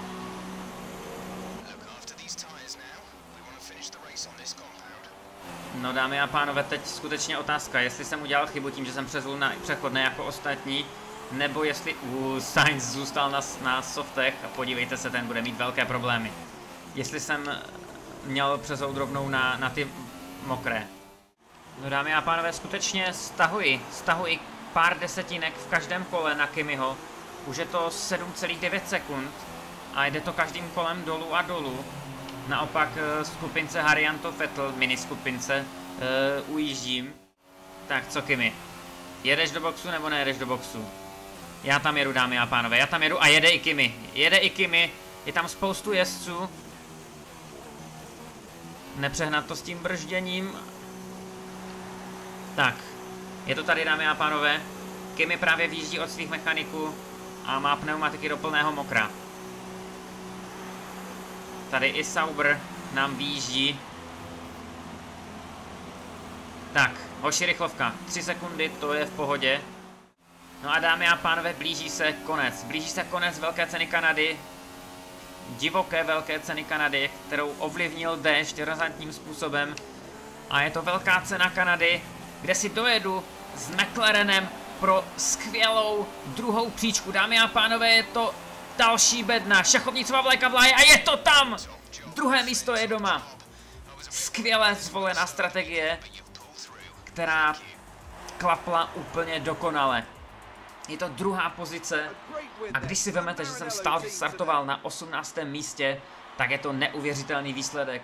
No dámy a pánové, teď skutečně otázka, jestli jsem udělal chybu tím, že jsem přezul na přechodné jako ostatní, nebo jestli uh, Sainz zůstal na, na softech a podívejte se, ten bude mít velké problémy. Jestli jsem měl přezout rovnou na, na ty mokré. No dámy a pánové, skutečně stahuji, stahuji pár desetinek v každém kole na Kimiho. Už je to sedm celá devět sekund a jde to každým kolem dolů a dolů. Naopak skupince Harianto Vettel, mini skupince, uh, ujíždím. Tak co Kimi? Jedeš do boxu nebo nejedeš do boxu? Já tam jedu, dámy a pánové, já tam jedu a jede i Kimi. Jede i Kimi, je tam spoustu jezdců. Nepřehnat to s tím bržděním. Tak, je to tady, dámy a pánové. Kimi právě výjíždí od svých mechaniků a má pneumatiky do plného mokra. Tady i Sauber nám výjíždí. Tak, hoši, rychlovka. tři sekundy, to je v pohodě. No a dámy a pánové, blíží se konec. Blíží se konec velké ceny Kanady. Divoké velké ceny Kanady, kterou ovlivnil déšť razantním způsobem. A je to velká cena Kanady, kde si dojedu s McLarenem pro skvělou druhou příčku. Dámy a pánové, je to další bedna, šachovnicová vlajka v láji a je to tam! Druhé místo je doma. Skvěle zvolená strategie, která klapla úplně dokonale. Je to druhá pozice a když si vezmete, že jsem stál, startoval na osmnáctém místě, tak je to neuvěřitelný výsledek.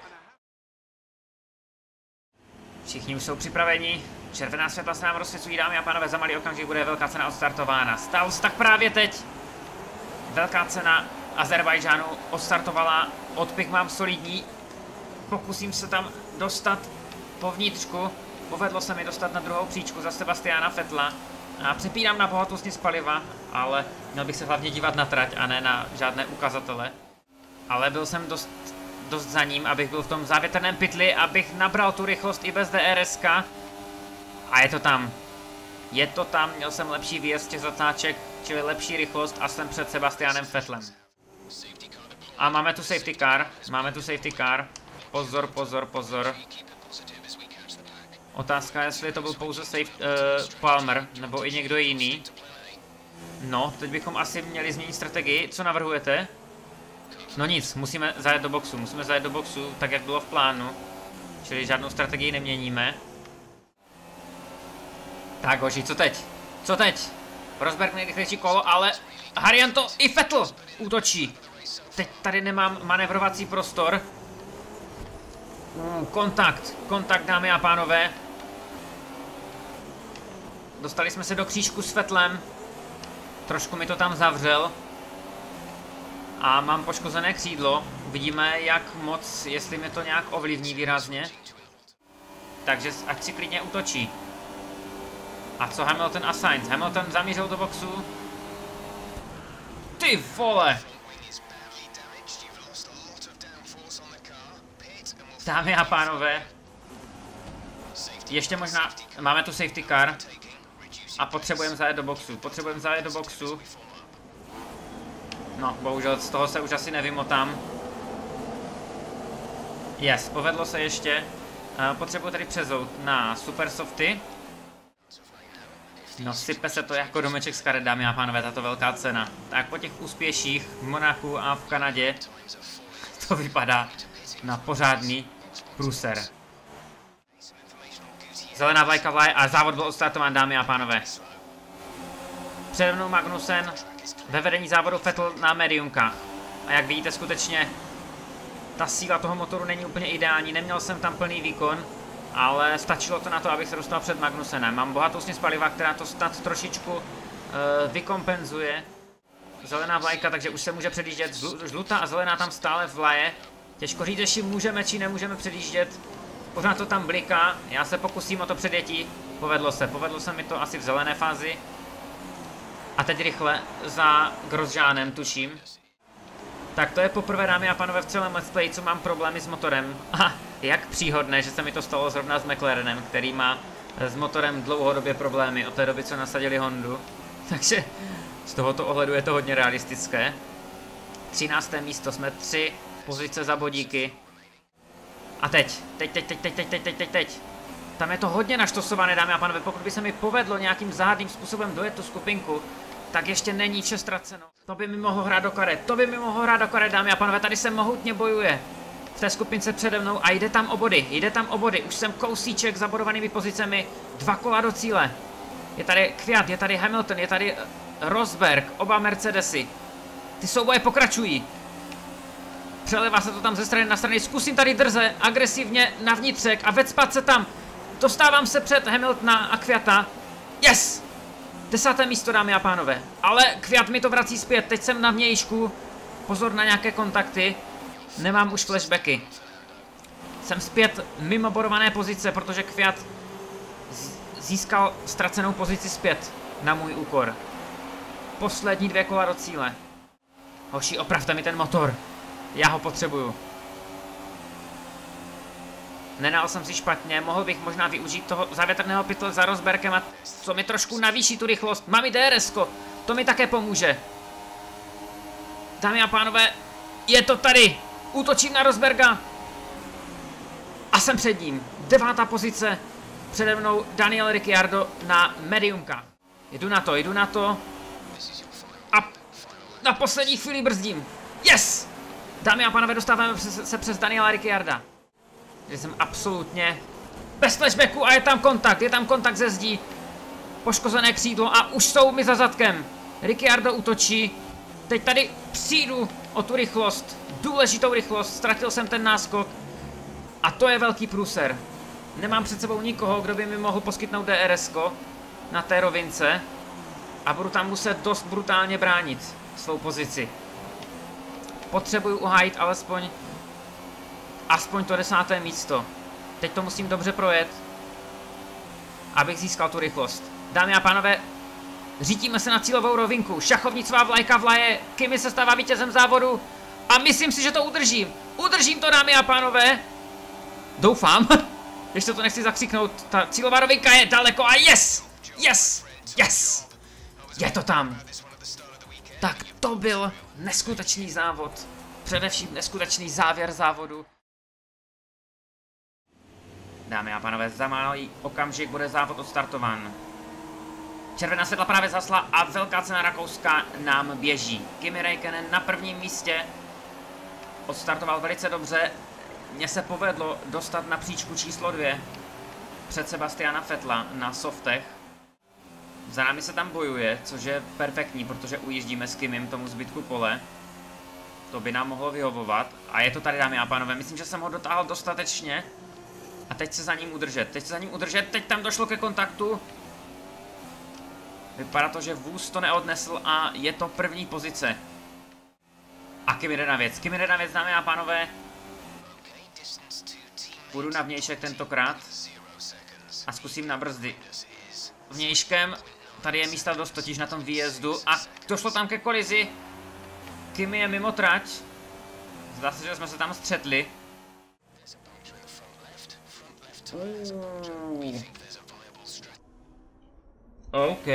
Všichni už jsou připraveni. Červená světla se nám rozsvěcují, dámy a pánové, za malý okamžik bude velká cena odstartována. Stal tak právě teď. Velká cena Azerbajdžánu odstartovala, odpik mám solidní. Pokusím se tam dostat po vnitřku. Povedlo se mi dostat na druhou příčku za Sebastiana Vettela. A přepínám na bohatostní paliva, ale měl bych se hlavně dívat na trať a ne na žádné ukazatele. Ale byl jsem dost, dost za ním, abych byl v tom závětrném pytli, abych nabral tu rychlost i bez D R S ka. A je to tam. Je to tam, měl jsem lepší výjezd těch zatáček, čili lepší rychlost a jsem před Sebastianem Vettelem. A máme tu safety car, máme tu safety car. Pozor, pozor, pozor. Otázka je, jestli to byl pouze safe, uh, Palmer, nebo i někdo jiný. No, teď bychom asi měli změnit strategii. Co navrhujete? No nic, musíme zajet do boxu, musíme zajet do boxu, tak jak bylo v plánu. Čili žádnou strategii neměníme. Tak hoši, co teď? Co teď? Rosberg nejrychlejší kolo, ale Harjanto i Vettel útočí. Teď tady nemám manevrovací prostor. Mm, kontakt, kontakt dámy a pánové. Dostali jsme se do křížku s Vettelem. Trošku mi to tam zavřel. A mám poškozené křídlo. Uvidíme, jak moc, jestli mi to nějak ovlivní výrazně. Takže ať si klidně útočí. A co Hamilton a Sainz? Hamilton zamířil do boxu. Ty vole! Dámy a pánové. Ještě možná, máme tu safety car. A potřebujeme zajet do boxu, potřebujeme zajet do boxu. No, bohužel z toho se už asi nevymotám. Yes, povedlo se ještě. Uh, potřebuji tady přezout na super softy. No, sype se to jako domeček z karet, dámy a pánové, tato velká cena. Tak po těch úspěších v Monaku a v Kanadě to vypadá na pořádný průser. Zelená vlajka vlaje a závod byl odstartován, dámy a pánové. Přede mnou Magnussen, ve vedení závodu Vettel na mediumkách. A jak vidíte, skutečně ta síla toho motoru není úplně ideální, neměl jsem tam plný výkon, ale stačilo to na to, abych se dostal před Magnusenem. Mám bohatou směs paliva, která to snad trošičku uh, vykompenzuje. Zelená vlajka, takže už se může předjíždět, žlutá a zelená tam stále vlaje. Těžko říct, jestli můžeme či nemůžeme předjíždět. Pořád to tam bliká, já se pokusím o to předjetí. Povedlo se, povedlo se mi to asi v zelené fázi. A teď rychle za Grosjeanem, tuším. Tak to je poprvé, dámy a pánové, v celém let's play, co mám problémy s motorem. A jak příhodné, že se mi to stalo zrovna s McLarenem, který má s motorem dlouhodobě problémy od té doby, co nasadili Hondu. Takže z tohoto ohledu je to hodně realistické. třinácté místo, jsme tři pozice za bodíky. A teď, teď, teď, teď, teď, teď, teď, teď, teď, teď. Tam je to hodně naštosované, dámy a pánové, pokud by se mi povedlo nějakým záhadným způsobem dojet tu skupinku, tak ještě není vše ztraceno. To by mi mohlo hrát do karet, to by mi mohlo hrát do karet, dámy a pánové, tady se mohutně bojuje. V té skupince přede mnou a jde tam o body, jde tam o body, už jsem kousíček za bodovanými pozicemi, dva kola do cíle. Je tady Kvyat, je tady Hamilton, je tady Rosberg, oba Mercedesy. Ty souboje pokračují. Přelevá se to tam ze strany na strany, zkusím tady drze, agresivně na vnitřek a vecpat se tam. Dostávám se před Hamiltona a Kvyata. Yes! Desáté místo, dámy a pánové. Ale Kvyat mi to vrací zpět, teď jsem na vnějšku. Pozor na nějaké kontakty. Nemám už flashbacky. Jsem zpět mimo bodované pozice, protože Kvyat získal ztracenou pozici zpět na můj úkor. Poslední dvě kola do cíle. Hoši, opravte mi ten motor. Já ho potřebuju. Nenal jsem si špatně, mohl bych možná využít toho závětrného pytle za Rosbergem a co mi trošku navýší tu rychlost. Mám i D R S ko, to mi také pomůže. Dámy a pánové, je to tady. Útočím na Rosberga. A jsem před ním. Devátá pozice. Přede mnou Daniel Ricciardo na mediumka. Jdu na to, jdu na to. A na poslední chvíli brzdím. Yes! Dámy a pánové, dostáváme se přes Daniela Ricciarda. Že jsem absolutně bez flashbacku a je tam kontakt, je tam kontakt ze zdí. Poškozené křídlo a už jsou mi za zadkem. Ricciardo útočí. Teď tady přijdu o tu rychlost, důležitou rychlost, ztratil jsem ten náskok. A to je velký průser. Nemám před sebou nikoho, kdo by mi mohl poskytnout D R S ko na té rovince. A budu tam muset dost brutálně bránit svou pozici. Potřebuju uhájit alespoň aspoň to desáté místo. Teď to musím dobře projet, abych získal tu rychlost. Dámy a pánové, řítíme se na cílovou rovinku. Šachovnicová vlajka vlaje, Kimi se stává vítězem závodu a myslím si, že to udržím. Udržím to, dámy a pánové. Doufám. Ještě to nechci zakřiknout. Ta cílová rovinka je daleko a yes! Yes! Yes! Je to tam. Tak to byl neskutečný závod. Především neskutečný závěr závodu. Dámy a pánové, za malý okamžik bude závod odstartován. Červená světla právě zasla a velká cena Rakouska nám běží. Kimi Räikkönen na prvním místě. Odstartoval velice dobře. Mně se povedlo dostat na příčku číslo dvě před Sebastiana Vettela na softech. Za námi se tam bojuje, což je perfektní, protože ujíždíme s Kimim tomu zbytku pole. To by nám mohlo vyhovovat. A je to tady, dámy a pánové. Myslím, že jsem ho dotáhl dostatečně. A teď se za ním udržet. Teď se za ním udržet. Teď tam došlo ke kontaktu. Vypadá to, že vůz to neodnesl a je to první pozice. A Kimi jde na věc. Kimi jde na věc, dámy a pánové. Půjdu na vnějšek tentokrát. A zkusím na brzdy. Vnějškem. Tady je místa dost totiž na tom výjezdu. A došlo tam ke kolizi. Kimi je mimo trať. Zdá se, že jsme se tam střetli. Uh. OK.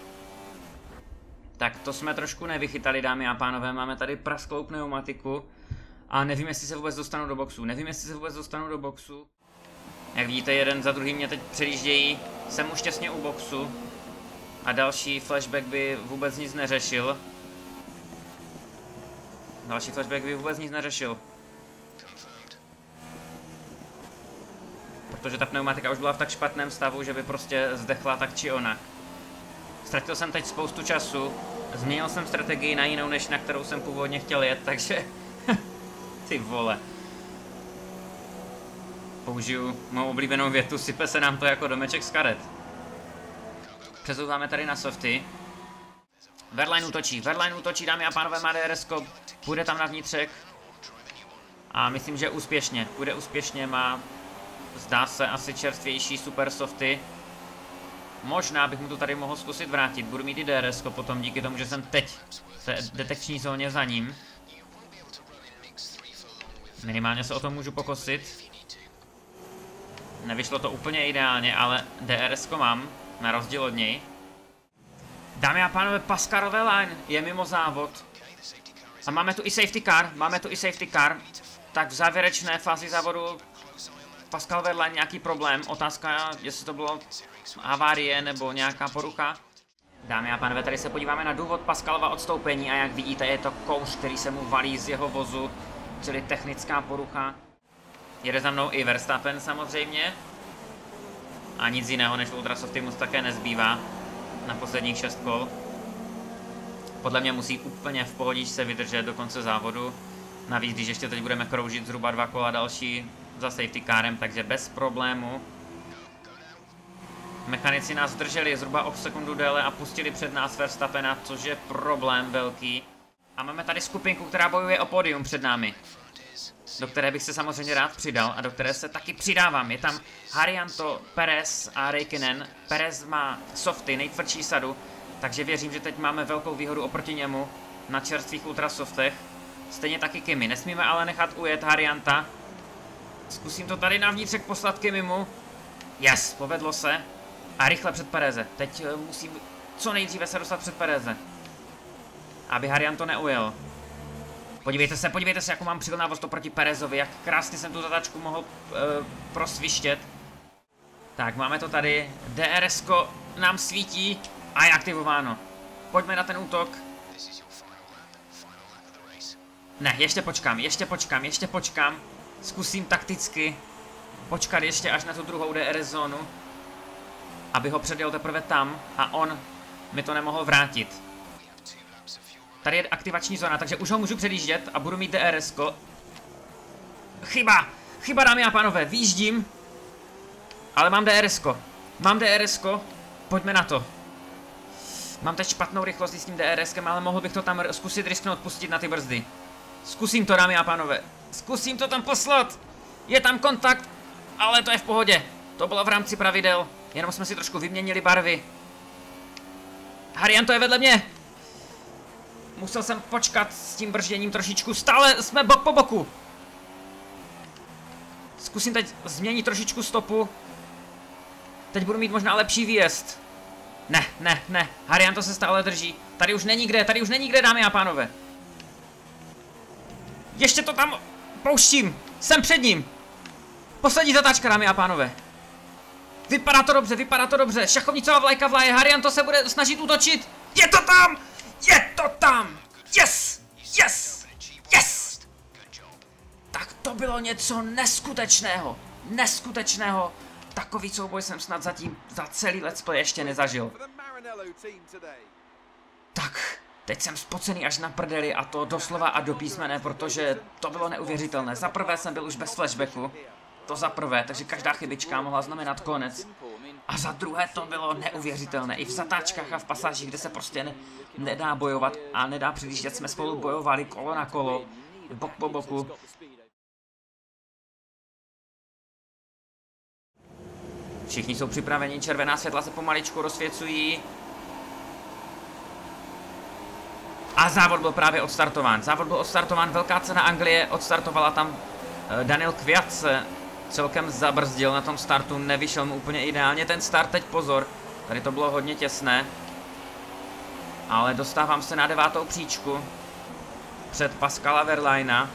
Tak to jsme trošku nevychytali, dámy a pánové. Máme tady prasklou pneumatiku. A nevím, jestli se vůbec dostanu do boxu. Nevím, jestli se vůbec dostanu do boxu. Jak vidíte, jeden za druhým mě teď předjíždějí. Jsem už těsně u boxu. A další flashback by vůbec nic neřešil. Další flashback by vůbec nic neřešil. Protože ta pneumatika už byla v tak špatném stavu, že by prostě zdechla tak či onak. Ztratil jsem teď spoustu času. Změnil jsem strategii na jinou, než na kterou jsem původně chtěl jet, takže... Ty vole. Použiju mou oblíbenou větu, sype se nám to jako domeček z karet. Přesouváme tady na softy. Verlaine útočí, Verlaine útočí, dámy a pánové, má D R S ko, půjde tam na vnitřek. A myslím, že úspěšně, půjde úspěšně, má, zdá se, asi čerstvější super softy. Možná bych mu to tady mohl zkusit vrátit, budu mít i D R S ko potom díky tomu, že jsem teď v té detekční zóně za ním. Minimálně se o tom můžu pokusit. Nevyšlo to úplně ideálně, ale D R S ko mám, na rozdíl od něj. Dámy a pánové, Pascal Wehrlein je mimo závod. A máme tu i safety car, máme tu i safety car. Tak v závěrečné fázi závodu Pascal Wehrlein nějaký problém. Otázka, jestli to bylo havárie nebo nějaká porucha. Dámy a pánové, tady se podíváme na důvod Pascalova odstoupení a jak vidíte, je to kouř, který se mu valí z jeho vozu, čili technická porucha. Jede za mnou i Verstappen samozřejmě. A nic jiného než Ultrasoftimus také nezbývá na posledních šest kol. Podle mě musí úplně v pohodičce vydržet do konce závodu. Navíc, když ještě teď budeme kroužit zhruba dva kola další za safety carem, takže bez problému. Mechanici nás drželi zhruba o sekundu déle a pustili před nás Verstappena, což je problém velký. A máme tady skupinku, která bojuje o pódium před námi, do které bych se samozřejmě rád přidal a do které se taky přidávám. Je tam Haryanto, Perez a Räikkönen. Perez má softy, nejtvrdší sadu, takže věřím, že teď máme velkou výhodu oproti němu na čerstvých ultrasoftech. Stejně taky Kimi. Nesmíme ale nechat ujet Haryanta. Zkusím to tady na vnitřek poslat Kimimu. Yes, povedlo se. A rychle před Pereze. Teď musím co nejdříve se dostat před Pereze, aby Haryanto neujel. Podívejte se, podívejte se, jakou mám přilnavost oproti Perezovi, jak krásně jsem tu zadačku mohl uh, prosvištět. Tak, máme to tady, D R S ko nám svítí a je aktivováno. Pojďme na ten útok. Ne, ještě počkám, ještě počkám, ještě počkám. Zkusím takticky počkat ještě až na tu druhou D R S zónu, aby ho předjel teprve tam a on mi to nemohl vrátit. Tady je aktivační zóna, takže už ho můžu předjíždět a budu mít D R S ko. Chyba! Chyba, dámy a pánové, výjíždím. Ale mám D R S ko. Mám D R S ko, pojďme na to. Mám teď špatnou rychlost s tím D R S kem, ale mohl bych to tam zkusit risknout, pustit na ty brzdy. Zkusím to, dámy a pánové. Zkusím to tam poslat. Je tam kontakt, ale to je v pohodě. To bylo v rámci pravidel, jenom jsme si trošku vyměnili barvy. Haryanto je vedle mě. Musel jsem počkat s tím bržděním trošičku, stále jsme bok po boku. Zkusím teď změnit trošičku stopu. Teď budu mít možná lepší výjezd. Ne, ne, ne, Haryanto se stále drží. Tady už není kde, tady už není kde, dámy a pánové. Ještě to tam pouštím, jsem před ním. Poslední zatáčka, dámy a pánové. Vypadá to dobře, vypadá to dobře. Šachovnicová vlajka vlaje, Harian to se bude snažit útočit. Je to tam! Je to tam! Yes! Yes! Yes! Tak to bylo něco neskutečného. Neskutečného. Takový souboj jsem snad zatím za celý let's play ještě nezažil. Tak, teď jsem spocený až na prdeli a to doslova a do písmene, protože to bylo neuvěřitelné. Za prvé jsem byl už bez flashbacku. To za prvé, takže každá chybička mohla znamenat konec. A za druhé to bylo neuvěřitelné. I v zatáčkách a v pasážích, kde se prostě ne, nedá bojovat a nedá předjíždět, jsme spolu bojovali kolo na kolo, bok po boku. Všichni jsou připraveni, červená světla se pomaličku rozsvěcují. A závod byl právě odstartován. Závod byl odstartován, velká cena Anglie, odstartovala tam Daniel Kvyat se celkem zabrzdil na tom startu, nevyšel mu úplně ideálně ten start, teď pozor, tady to bylo hodně těsné. Ale dostávám se na devátou příčku před Pascala Wehrleina.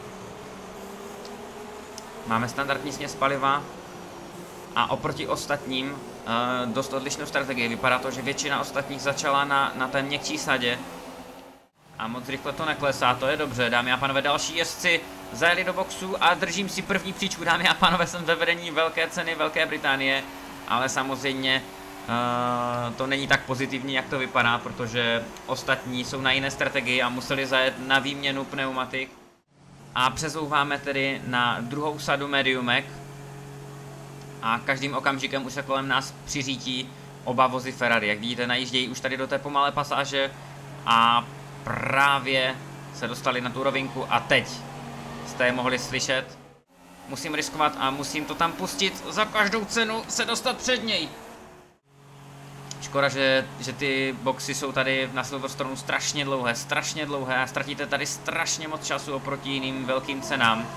Máme standardní směs paliva a oproti ostatním uh, dost odlišnou strategii. Vypadá to, že většina ostatních začala na, na té měkčí sadě. A moc rychle to neklesá, to je dobře, dámy a pánové, další jezdci zajeli do boxu a držím si první příčku, dámy a pánové, jsem ve vedení velké ceny Velké Británie, ale samozřejmě uh, to není tak pozitivní, jak to vypadá, protože ostatní jsou na jiné strategii a museli zajet na výměnu pneumatik. A přezouváme tedy na druhou sadu mediumek a každým okamžikem už se kolem nás přiřítí oba vozy Ferrari. Jak vidíte, najíždějí už tady do té pomalé pasáže a právě se dostali na tu rovinku a teď jste je mohli slyšet. Musím riskovat a musím to tam pustit, za každou cenu se dostat před něj. Škoda, že, že ty boxy jsou tady na Silverstonu strašně dlouhé, strašně dlouhé a ztratíte tady strašně moc času oproti jiným velkým cenám.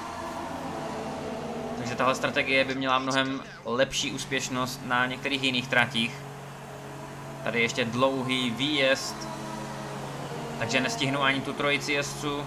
Takže tahle strategie by měla mnohem lepší úspěšnost na některých jiných tratích. Tady ještě dlouhý výjezd, takže nestihnu ani tu trojici jezdců.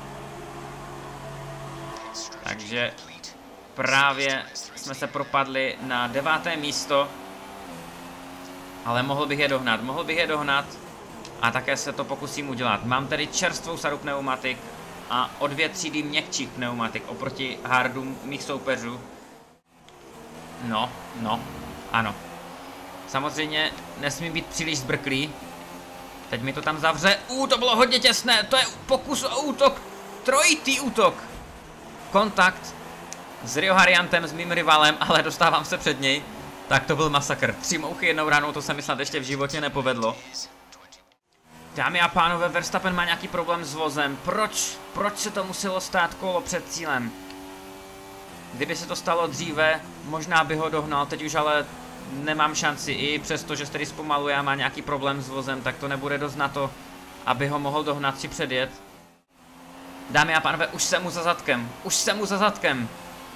Takže právě jsme se propadli na deváté místo. Ale mohl bych je dohnat, mohl bych je dohnat a také se to pokusím udělat. Mám tedy čerstvou sadu pneumatik a o dvě třídy měkčích pneumatik oproti hardům mých soupeřů. No, no, ano. Samozřejmě nesmím být příliš zbrklý. Teď mi to tam zavře. Ú, to bylo hodně těsné, to je pokus o útok. Trojitý útok. Kontakt s Rio Hariantem, s mým rivalem, ale dostávám se před něj. Tak to byl masakr. Tři mouchy jednou ranou, to se mi snad ještě v životě nepovedlo. Dámy a pánové, Verstappen má nějaký problém s vozem. Proč? Proč se to muselo stát kolo před cílem? Kdyby se to stalo dříve, možná by ho dohnal, teď už ale nemám šanci. I přesto, že se tedy zpomaluje a má nějaký problém s vozem, tak to nebude dost na to, aby ho mohl dohnat či předjet. Dámy a pánové, už jsem mu za zadkem. Už jsem mu za zadkem.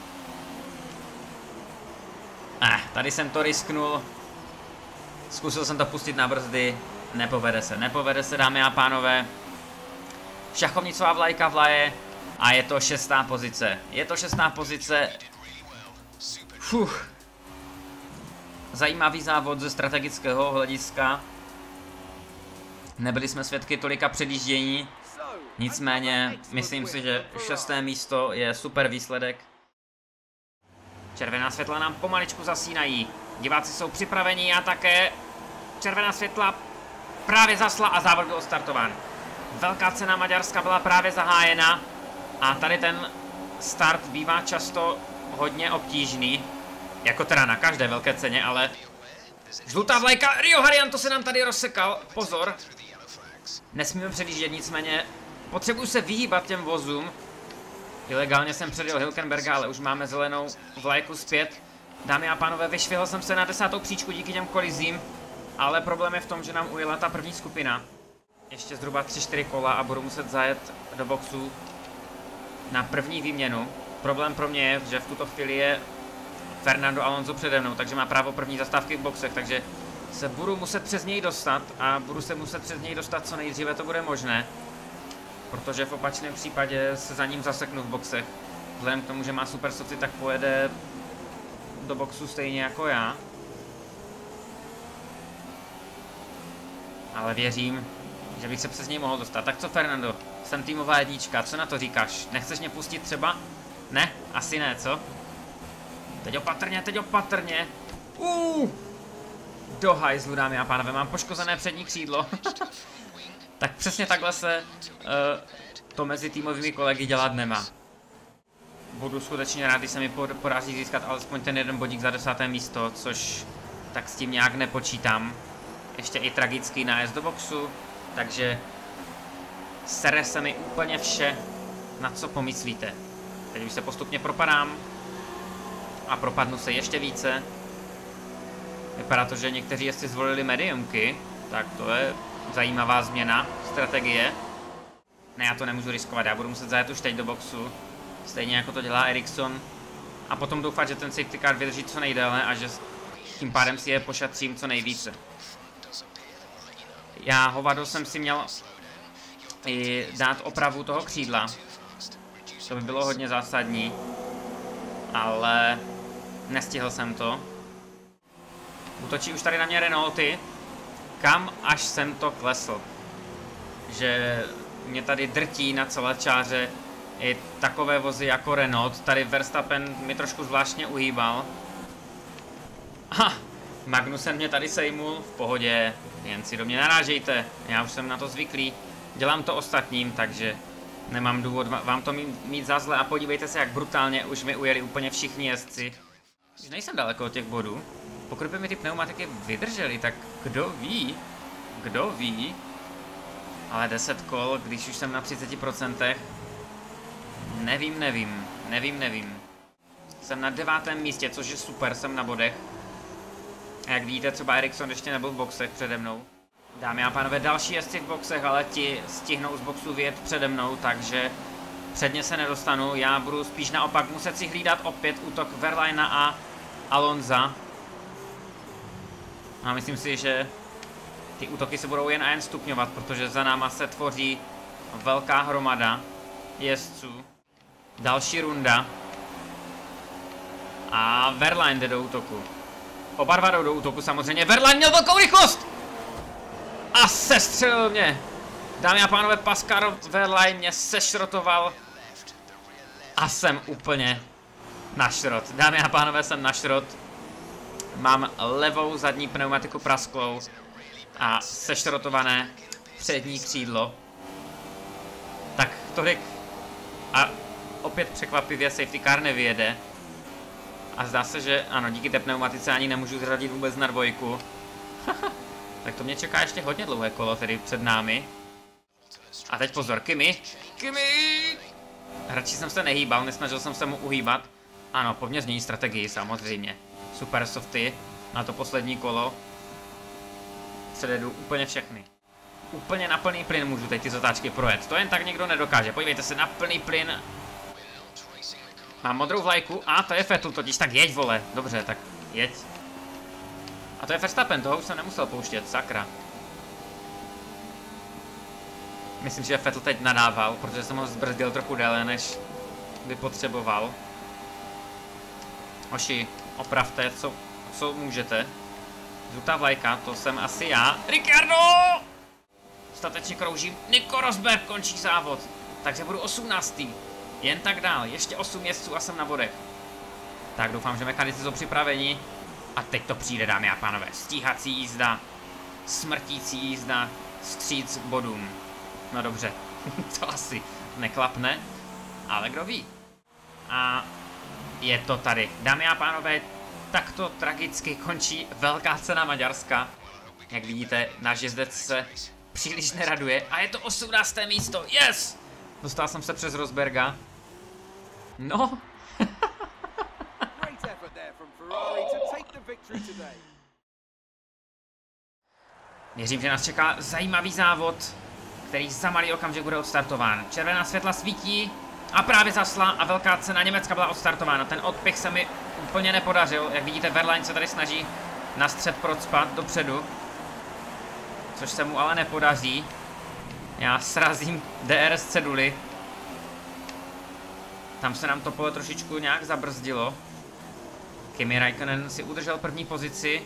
Eh, tady jsem to risknul. Zkusil jsem to pustit na brzdy. Nepovede se, nepovede se, dámy a pánové. Šachovnicová vlajka vlaje. A je to šestá pozice. Je to šestá pozice. Fuh. Zajímavý závod ze strategického hlediska. Nebyli jsme svědky tolika předjíždění. Nicméně, myslím si, že šesté místo je super výsledek. Červená světla nám pomaličku zasínají. Diváci jsou připraveni a také červená světla právě zasla a závod byl odstartován. Velká cena Maďarska byla právě zahájena a tady ten start bývá často hodně obtížný. Jako teda na každé velké ceně, ale žlutá vlajka, Rio Harian, to se nám tady rozsekal, pozor. Nesmíme předjíždět, nicméně potřebuji se vyhýbat těm vozům. Ilegálně jsem předjel Hülkenberga, ale už máme zelenou vlajku zpět. Dámy a pánové, vyšvihl jsem se na desátou příčku díky těm kolizím, ale problém je v tom, že nám ujela ta první skupina. Ještě zhruba tři čtyři kola a budu muset zajet do boxu na první výměnu. Problém pro mě je, že v tuto chvíli je Fernando Alonso přede mnou, takže má právo první zastávky v boxech, takže se budu muset přes něj dostat a budu se muset přes něj dostat co nejdříve to bude možné. Protože v opačném případě se za ním zaseknu v boxech. Vzhledem k tomu, že má super softy, tak pojede do boxu stejně jako já. Ale věřím, že bych se přes něj mohl dostat. Tak co, Fernando? Jsem týmová jednička, co na to říkáš? Nechceš mě pustit třeba? Ne? Asi ne, co? Teď opatrně, teď opatrně. Uh! Do hajzlu, dámy a pánové, mám poškozené přední křídlo. Tak přesně takhle se uh, to mezi týmovými kolegy dělat nemá. Budu skutečně rád, když se mi podaří získat alespoň ten jeden bodík za desáté místo, což tak s tím nějak nepočítám. Ještě i tragický nájezd do boxu, takže sere se mi úplně vše, na co pomyslíte. Teď už se postupně propadám a propadnu se ještě více. Vypadá to, že někteří jestli zvolili mediumky, tak to je zajímavá změna strategie. Ne, já to nemůžu riskovat, já budu muset zajet už teď do boxu, stejně jako to dělá Ericsson. A potom doufat, že ten safety car vydrží co nejdéle a že tím pádem si je pošatřím co nejvíce. Já hovado jsem si měl i dát opravu toho křídla. To by bylo hodně zásadní, ale nestihl jsem to. Útočí už tady na mě Renaulty. Kam až jsem to klesl. Že mě tady drtí na celé čáře i takové vozy jako Renault. Tady Verstappen mi trošku zvláštně uhýbal. Ha! Magnussen mě tady sejmul, v pohodě, jen si do mě narážejte, já už jsem na to zvyklý. Dělám to ostatním, takže nemám důvod vám to mít, mít za zle a podívejte se, jak brutálně už mi ujeli úplně všichni jezdci. Už nejsem daleko od těch bodů. Pokud by mi ty pneumatiky vydržely, tak kdo ví, kdo ví, ale deset kol, když už jsem na třiceti procentech, nevím, nevím, nevím, nevím. Jsem na devátém místě, což je super, jsem na bodech. A jak vidíte, třeba Ericsson ještě nebyl v boxech přede mnou. Dámy a pánové, další jezdci v boxech, ale ti stihnou z boxu vyjet přede mnou, takže předně se nedostanu. Já budu spíš naopak muset si hlídat opět útok Verlaina a Alonza. A myslím si, že ty útoky se budou jen a jen stupňovat, protože za náma se tvoří velká hromada jezdců. Další runda. A Verlaine jde do útoku. Oba dva jdou do útoku samozřejmě. Verlaine měl velkou rychlost! A sestřelil mě. Dámy a pánové, Pascal Verlaine mě sešrotoval. A jsem úplně na šrot. Dámy a pánové, jsem na šrot. Mám levou zadní pneumatiku prasklou a sešrotované přední křídlo. Tak tolik. A opět překvapivě safety car nevyjede. A zdá se, že ano, díky té pneumatice ani nemůžu zradit vůbec na dvojku. Tak to mě čeká ještě hodně dlouhé kolo, tedy před námi. A teď pozor, Kimi. Kimi! Radši jsem se nehýbal, nesnažil jsem se mu uhýbat. Ano, po mně změní strategii, samozřejmě. Super softy na to poslední kolo. Předjedu úplně všechny. Úplně na plný plyn můžu teď ty zatáčky projet. To jen tak někdo nedokáže. Podívejte se, na plný plyn. Mám modrou vlajku. A to je Vettel totiž, tak jeď, vole. Dobře, tak jeď. A to je Verstappen, toho už jsem nemusel pouštět, sakra. Myslím, že Vettel teď nadával, protože jsem ho zbrzdil trochu déle, než by potřeboval. Hoši, opravte, co, co můžete. Žlutá vlajka, to jsem asi já. Ricardo! Statečně kroužím. Nico Rosberg končí závod. Takže budu osmnáctý. Jen tak dál, ještě osm jezdců a jsem na bodech. Tak doufám, že mechanici jsou připraveni. A teď to přijde, dámy a pánové. Stíhací jízda, smrtící jízda, vstříc k bodům. No dobře, to asi neklapne, ale kdo ví. A je to tady. Dámy a pánové, takto tragicky končí velká cena Maďarska. Jak vidíte, náš jezdec se příliš neraduje. A je to osmnácté místo, yes! Dostal jsem se přes Rosberga. No. Věřím, že nás čeká zajímavý závod, který za malý okamžik bude odstartován. Červená světla svítí a právě zasla a velká cena Německa byla odstartována. Ten odpich se mi úplně nepodařil. Jak vidíte, Verlaine se tady snaží na střed procpat dopředu, což se mu ale nepodaří. Já srazím D R S ceduly. Tam se nám to pole trošičku nějak zabrzdilo. Kimi Räikkönen si udržel první pozici.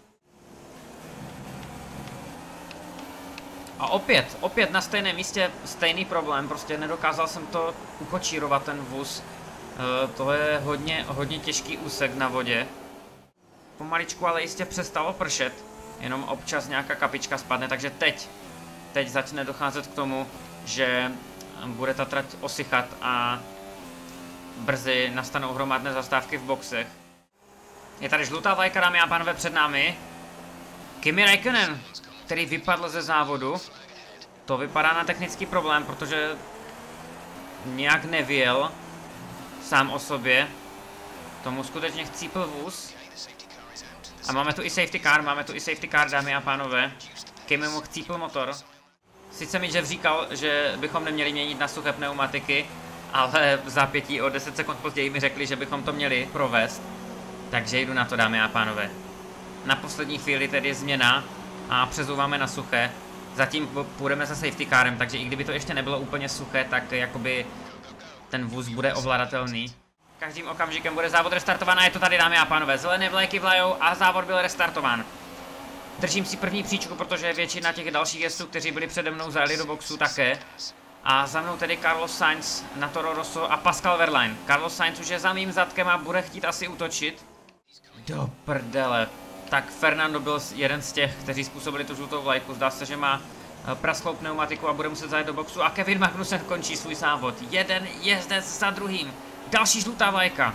A opět, opět na stejném místě stejný problém, prostě nedokázal jsem to ukočírovat ten vůz. E, to je hodně, hodně těžký úsek na vodě. Pomaličku ale jistě přestalo pršet, jenom občas nějaká kapička spadne, takže teď, teď začne docházet k tomu, že bude ta trať osychat a brzy nastanou hromadné zastávky v boxech. Je tady žlutá vlajka, dámy a pánové, před námi. Kimi Räikkönen, který vypadl ze závodu. To vypadá na technický problém, protože nějak nevěl sám o sobě. Tomu skutečně chcípl vůz. A máme tu i safety car, máme tu i safety car, dámy a pánové. Kimi mu chcípl motor. Sice mi Jeff říkal, že bychom neměli měnit na suché pneumatiky, ale v zápětí o deset sekund později mi řekli, že bychom to měli provést. Takže jdu na to, dámy a pánové. Na poslední chvíli tedy změna a přezouváme na suché. Zatím půjdeme se safety carem, takže i kdyby to ještě nebylo úplně suché, tak jakoby ten vůz bude ovladatelný. Každým okamžikem bude závod restartován a je to tady, dámy a pánové. Zelené vlajky vlajou a závod byl restartován. Držím si první příčku, protože většina těch dalších jezdců, kteří byli přede mnou, zajeli do boxu také. A za mnou tedy Carlos Sainz na Toro Rosso a Pascal Wehrlein. Carlos Sainz už je za mým zadkem a bude chtít asi útočit. Do prdele. Tak Fernando byl jeden z těch, kteří způsobili tu žlutou vlajku. Zdá se, že má praschlou pneumatiku a bude muset zajet do boxu. A Kevin Magnussen končí svůj závod. Jeden jezdec za druhým. Další žlutá vlajka.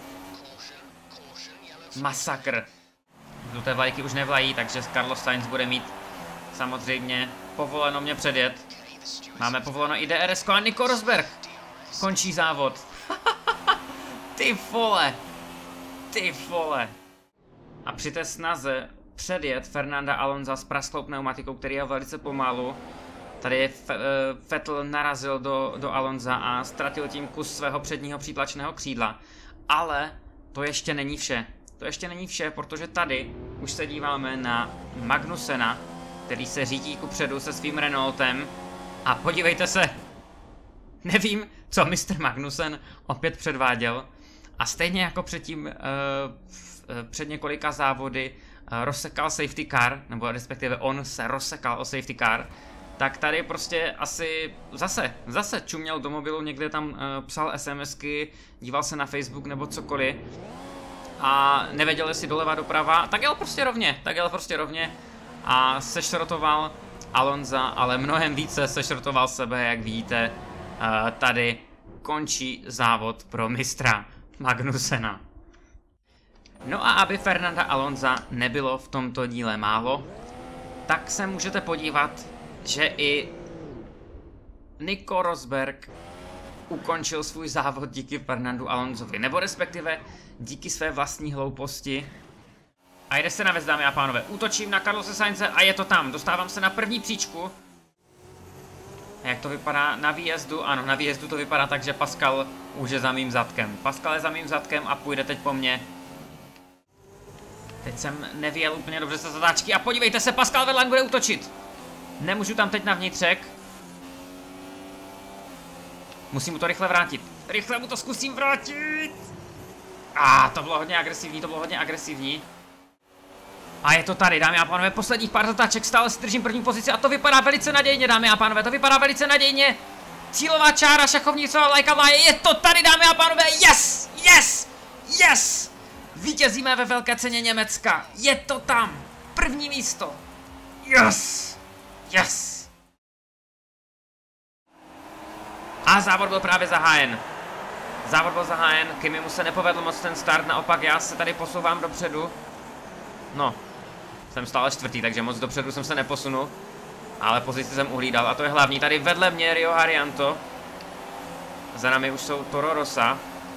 Masakr. Žluté vlajky už nevlají, takže Carlos Sainz bude mít samozřejmě povoleno mě předjet. Máme povoleno i D R S a Nico Rosberg končí závod. Ty vole. Ty vole. A při té snaze předjet Fernanda Alonsa s praschlou pneumatikou, který je velice pomalu, tady Vettel narazil do, do Alonsa a ztratil tím kus svého předního přítlačného křídla. Ale to ještě není vše. To ještě není vše, protože tady už se díváme na Magnusena, který se řídí kupředu se svým Renaultem. A podívejte se, nevím, co mister Magnussen opět předváděl. A stejně jako předtím, uh, před několika závody uh, rozsekal safety car, nebo respektive on se rozsekal o safety car, tak tady prostě asi zase, zase čuměl do mobilu, někde tam uh, psal SMSky, díval se na Facebook nebo cokoliv. A nevěděl, jestli doleva doprava, tak jel prostě rovně, tak jel prostě rovně a sešrotoval Alonsa, ale mnohem více sešrotoval sebe, jak vidíte. Uh, tady končí závod pro mistra Magnusena. No a aby Fernanda Alonsa nebylo v tomto díle málo, tak se můžete podívat, že i Nico Rosberg ukončil svůj závod díky Fernandu Alonsovi, nebo respektive díky své vlastní hlouposti. A jde se na věc, dámy a pánové. Útočím na Carlose Sainze a je to tam. Dostávám se na první příčku. A jak to vypadá na výjezdu? Ano, na výjezdu to vypadá tak, že Pascal už je za mým zadkem. Pascal je za mým zadkem a půjde teď po mně. Teď jsem nevěděl úplně dobře se zatáčky a podívejte se, Pascal Wehrlein bude útočit. Nemůžu tam teď na vnitřek. Musím mu to rychle vrátit. Rychle mu to zkusím vrátit. A ah, to bylo hodně agresivní, to bylo hodně agresivní. A je to tady, dámy a pánové, posledních pár zatáček, stále si držím první pozici a to vypadá velice nadějně, dámy a pánové, to vypadá velice nadějně. Cílová čára, šachovnicová vlajka vlaje, je to tady, dámy a pánové, yes, yes, yes. Vítězíme ve velké ceně Německa, je to tam, první místo, yes, yes. A závod byl právě zahájen. Závod byl zahájen, Kimimu se nepovedl moc ten start, naopak já se tady posouvám dopředu. No, jsem stále čtvrtý, takže moc dopředu jsem se neposunul. Ale pozici jsem uhlídal a to je hlavní. Tady vedle mě Rio Haryanto. Za námi už jsou Toro Rossa.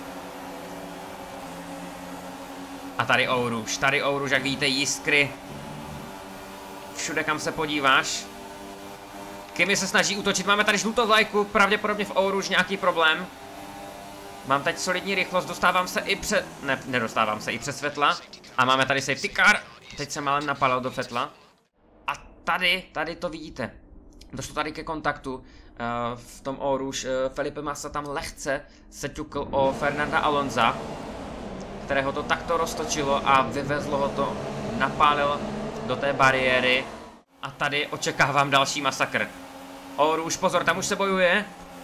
A tady Ouruš, tady Ouruš, jak vidíte, jiskry. Všude, kam se podíváš. Kimi se snaží útočit, máme tady žlutou vlajku, pravděpodobně v Ouruš nějaký problém. Mám teď solidní rychlost, dostávám se i před... Ne, nedostávám se i přes Vettela. A máme tady safety car. Teď jsem málem napadal do Vettela. A tady, tady to vidíte. Došlo tady ke kontaktu v tom Oruž. Felipe Massa tam lehce se ťukl o Fernanda Alonza, kterého to takto roztočilo a vyvezlo ho to, napálil do té bariéry. A tady očekávám další masakr. Oruž, pozor, tam už se bojuje.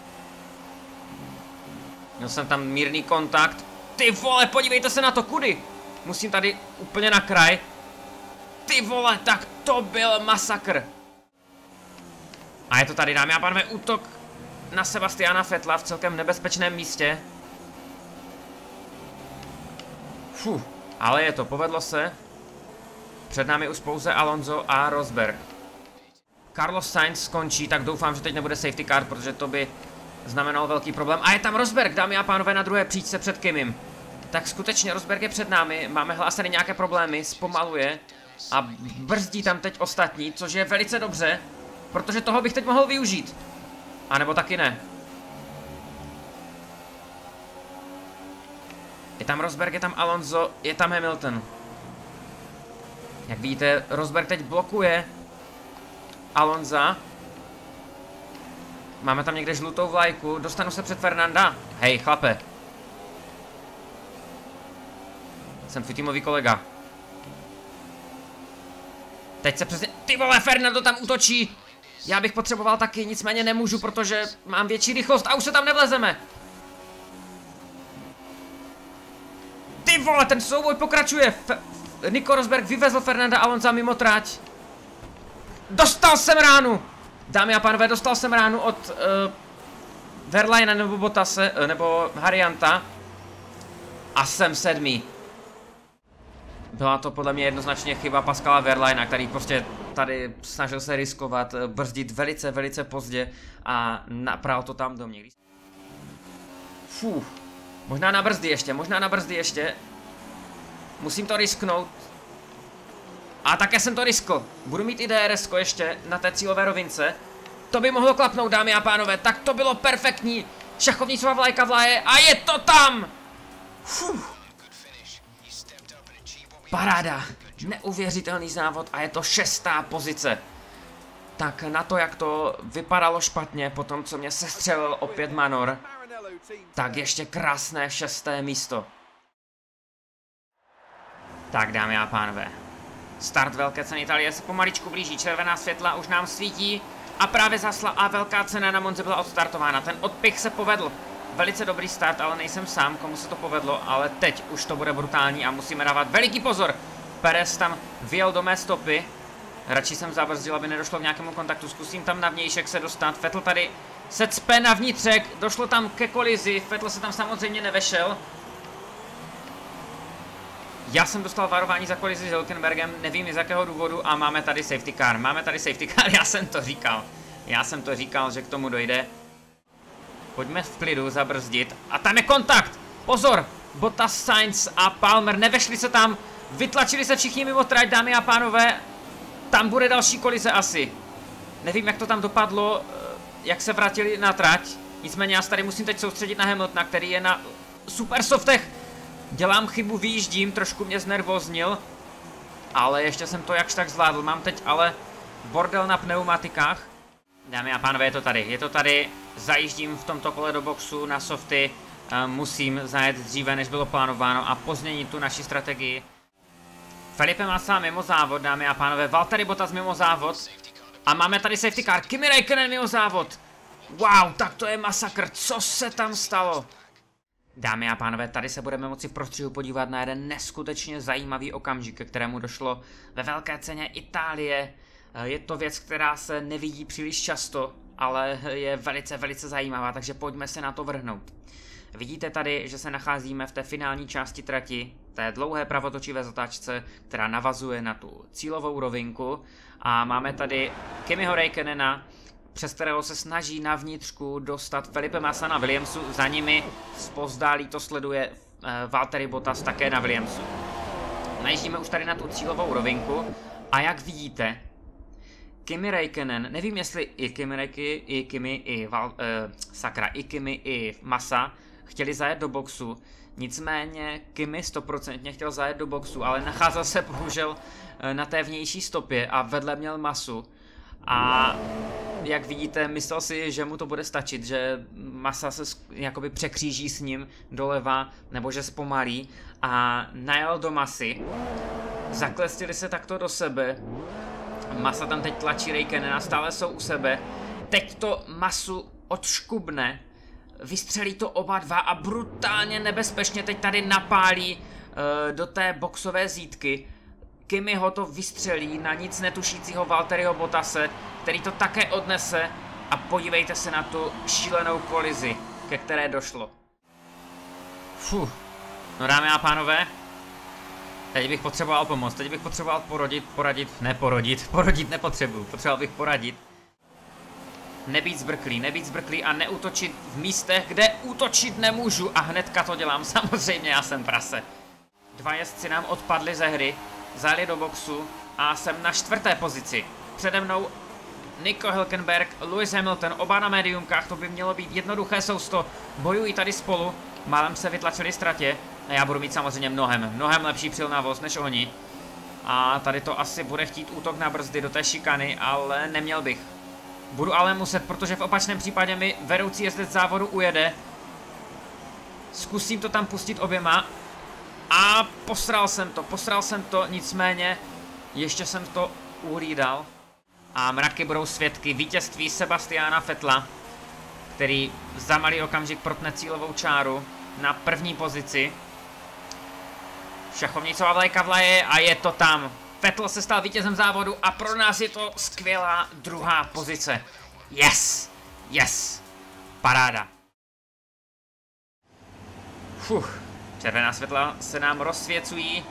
Měl jsem tam mírný kontakt. Ty vole, podívejte se na to, kudy? Musím tady úplně na kraj. Ty vole, tak to byl masakr. A je to tady, dámy a pánové, útok na Sebastiana Vettela v celkem nebezpečném místě. Fuh, ale je to, povedlo se. Před námi už pouze Alonso a Rosberg. Carlos Sainz skončí, tak doufám, že teď nebude safety car, protože to by znamenalo velký problém. A je tam Rosberg, dámy a pánové, na druhé příčce před Kimim. Tak skutečně Rosberg je před námi, máme hlásené nějaké problémy, zpomaluje a brzdí tam teď ostatní, což je velice dobře, protože toho bych teď mohl využít. A nebo taky ne. Je tam Rosberg, je tam Alonso, je tam Hamilton. Jak vidíte, Rosberg teď blokuje Alonza. Máme tam někde žlutou vlajku, dostanu se před Fernanda. Hej, chlape. Jsem tvůj týmový kolega. Teď se přesně... Ty vole, Fernando tam útočí. Já bych potřeboval taky, nicméně nemůžu, protože mám větší rychlost a už se tam nevlezeme. Ty vole, ten souboj pokračuje. F Nico Rosberg vyvezl Fernanda Alonza mimo trať. Dostal jsem ránu. Dámy a pánové, dostal jsem ránu od uh, Verlaina nebo Bottase, uh, nebo Harianta. A jsem sedmý. Byla to podle mě jednoznačně chyba Pascala Wehrleina, který prostě tady snažil se riskovat, brzdit velice, velice pozdě a napral to tam do mě. Fuh, možná na brzdy ještě, možná na brzdy ještě. Musím to risknout. A také jsem to riskl. Budu mít i D R S ko ještě na té cílové rovince. To by mohlo klapnout, dámy a pánové, tak to bylo perfektní. Šachovnicová vlajka vlaje a je to tam! Fuh. Paráda, neuvěřitelný závod a je to šestá pozice. Tak na to, jak to vypadalo špatně po tom, co mě sestřelil opět Manor, tak ještě krásné šesté místo. Tak, dámy a pánové, start velké ceny Itálie se pomaličku blíží, červená světla už nám svítí a právě zasla a velká cena na Monze byla odstartována. Ten odpich se povedl. Velice dobrý start, ale nejsem sám, komu se to povedlo, ale teď už to bude brutální a musíme dávat veliký pozor. Perez tam vyjel do mé stopy, radši jsem zabrzdil, aby nedošlo k nějakému kontaktu, zkusím tam na vnějšek se dostat. Vettel tady se cpe na vnitřek, došlo tam ke kolizi, Vettel se tam samozřejmě nevešel. Já jsem dostal varování za kolizi s Hülkenbergem, nevím z jakého důvodu a máme tady safety car, máme tady safety car, já jsem to říkal, já jsem to říkal, že k tomu dojde. Pojďme v klidu zabrzdit. A tam je kontakt! Pozor! Bottas, Sainz a Palmer nevešli se tam. Vytlačili se všichni mimo trať, dámy a pánové. Tam bude další kolize asi. Nevím, jak to tam dopadlo, jak se vrátili na trať. Nicméně já se tady musím teď soustředit na Hamiltona, který je na super softech. Dělám chybu, vyjíždím, trošku mě znervoznil. Ale ještě jsem to jakž tak zvládl. Mám teď ale bordel na pneumatikách. Dámy a pánové, je to tady, je to tady, zajíždím v tomto kole do boxu na softy, uh, musím zajet dříve, než bylo plánováno a pozměnit tu naši strategii. Felipe Massa mimo závod, dámy a pánové, Valtteri Bottas mimo závod a máme tady safety car, Kimi Räikkönen mimo závod. Wow, tak to je masakr, co se tam stalo? Dámy a pánové, tady se budeme moci v prostřihu podívat na jeden neskutečně zajímavý okamžik, ke kterému došlo ve velké ceně Itálie. Je to věc, která se nevidí příliš často, ale je velice, velice zajímavá, takže pojďme se na to vrhnout. Vidíte tady, že se nacházíme v té finální části trati, té dlouhé pravotočivé zatáčce, která navazuje na tu cílovou rovinku. A máme tady Kimiho Räikkönena, přes kterého se snaží na vnitřku dostat Felipe Massa na Williamsu, za nimi zpozdálí to sleduje uh, Valtteri Bottas také na Williamsu. Najíždíme už tady na tu cílovou rovinku a jak vidíte, Kimi Räikkönen, nevím jestli i Kimi Räikkönen, i Kimi, i Val, uh, sakra, i Kimi, i Massa chtěli zajet do boxu, nicméně Kimi stoprocentně chtěl zajet do boxu, ale nacházel se bohužel uh, na té vnější stopě a vedle měl Massu a jak vidíte, myslel si, že mu to bude stačit, že Massa se jakoby překříží s ním doleva, nebo že zpomalí a najel do Masy. Zaklestili se takto do sebe. Massa tam teď tlačí Räikkönena, stále jsou u sebe. Teď to Massu odškubne, vystřelí to oba dva a brutálně nebezpečně teď tady napálí uh, do té boxové zítky. Kimi ho to vystřelí na nic netušícího Valtteriho Bottase, který to také odnese a podívejte se na tu šílenou kolizi, ke které došlo. Fuh, no dámy a pánové, teď bych potřeboval pomoct, teď bych potřeboval porodit, poradit, ne porodit, porodit nepotřebuju, potřeboval bych poradit. Nebýt zbrklý, nebýt zbrklý a neútočit v místech, kde útočit nemůžu a hnedka to dělám, samozřejmě já jsem prase. Dva jezdci nám odpadli ze hry, zajeli do boxu a jsem na čtvrté pozici. Přede mnou Nico Hülkenberg, Lewis Hamilton, oba na médiumkách, to by mělo být jednoduché sousto, bojují tady spolu, málem se vytlačili ztratě a já budu mít samozřejmě mnohem, mnohem lepší přilnavost než oni. A tady to asi bude chtít útok na brzdy do té šikany, ale neměl bych. Budu ale muset, protože v opačném případě mi vedoucí jezdec závodu ujede. Zkusím to tam pustit oběma. A posral jsem to, posral jsem to, nicméně ještě jsem to uhlídal. A mraky budou svědky vítězství Sebastiana Vettela, který za malý okamžik protne cílovou čáru na první pozici. Šachovnicová vlajka vlaje a je to tam. Vettel se stal vítězem závodu a pro nás je to skvělá druhá pozice. Yes! Yes! Paráda. Fuh. Červená světla se nám rozsvěcují.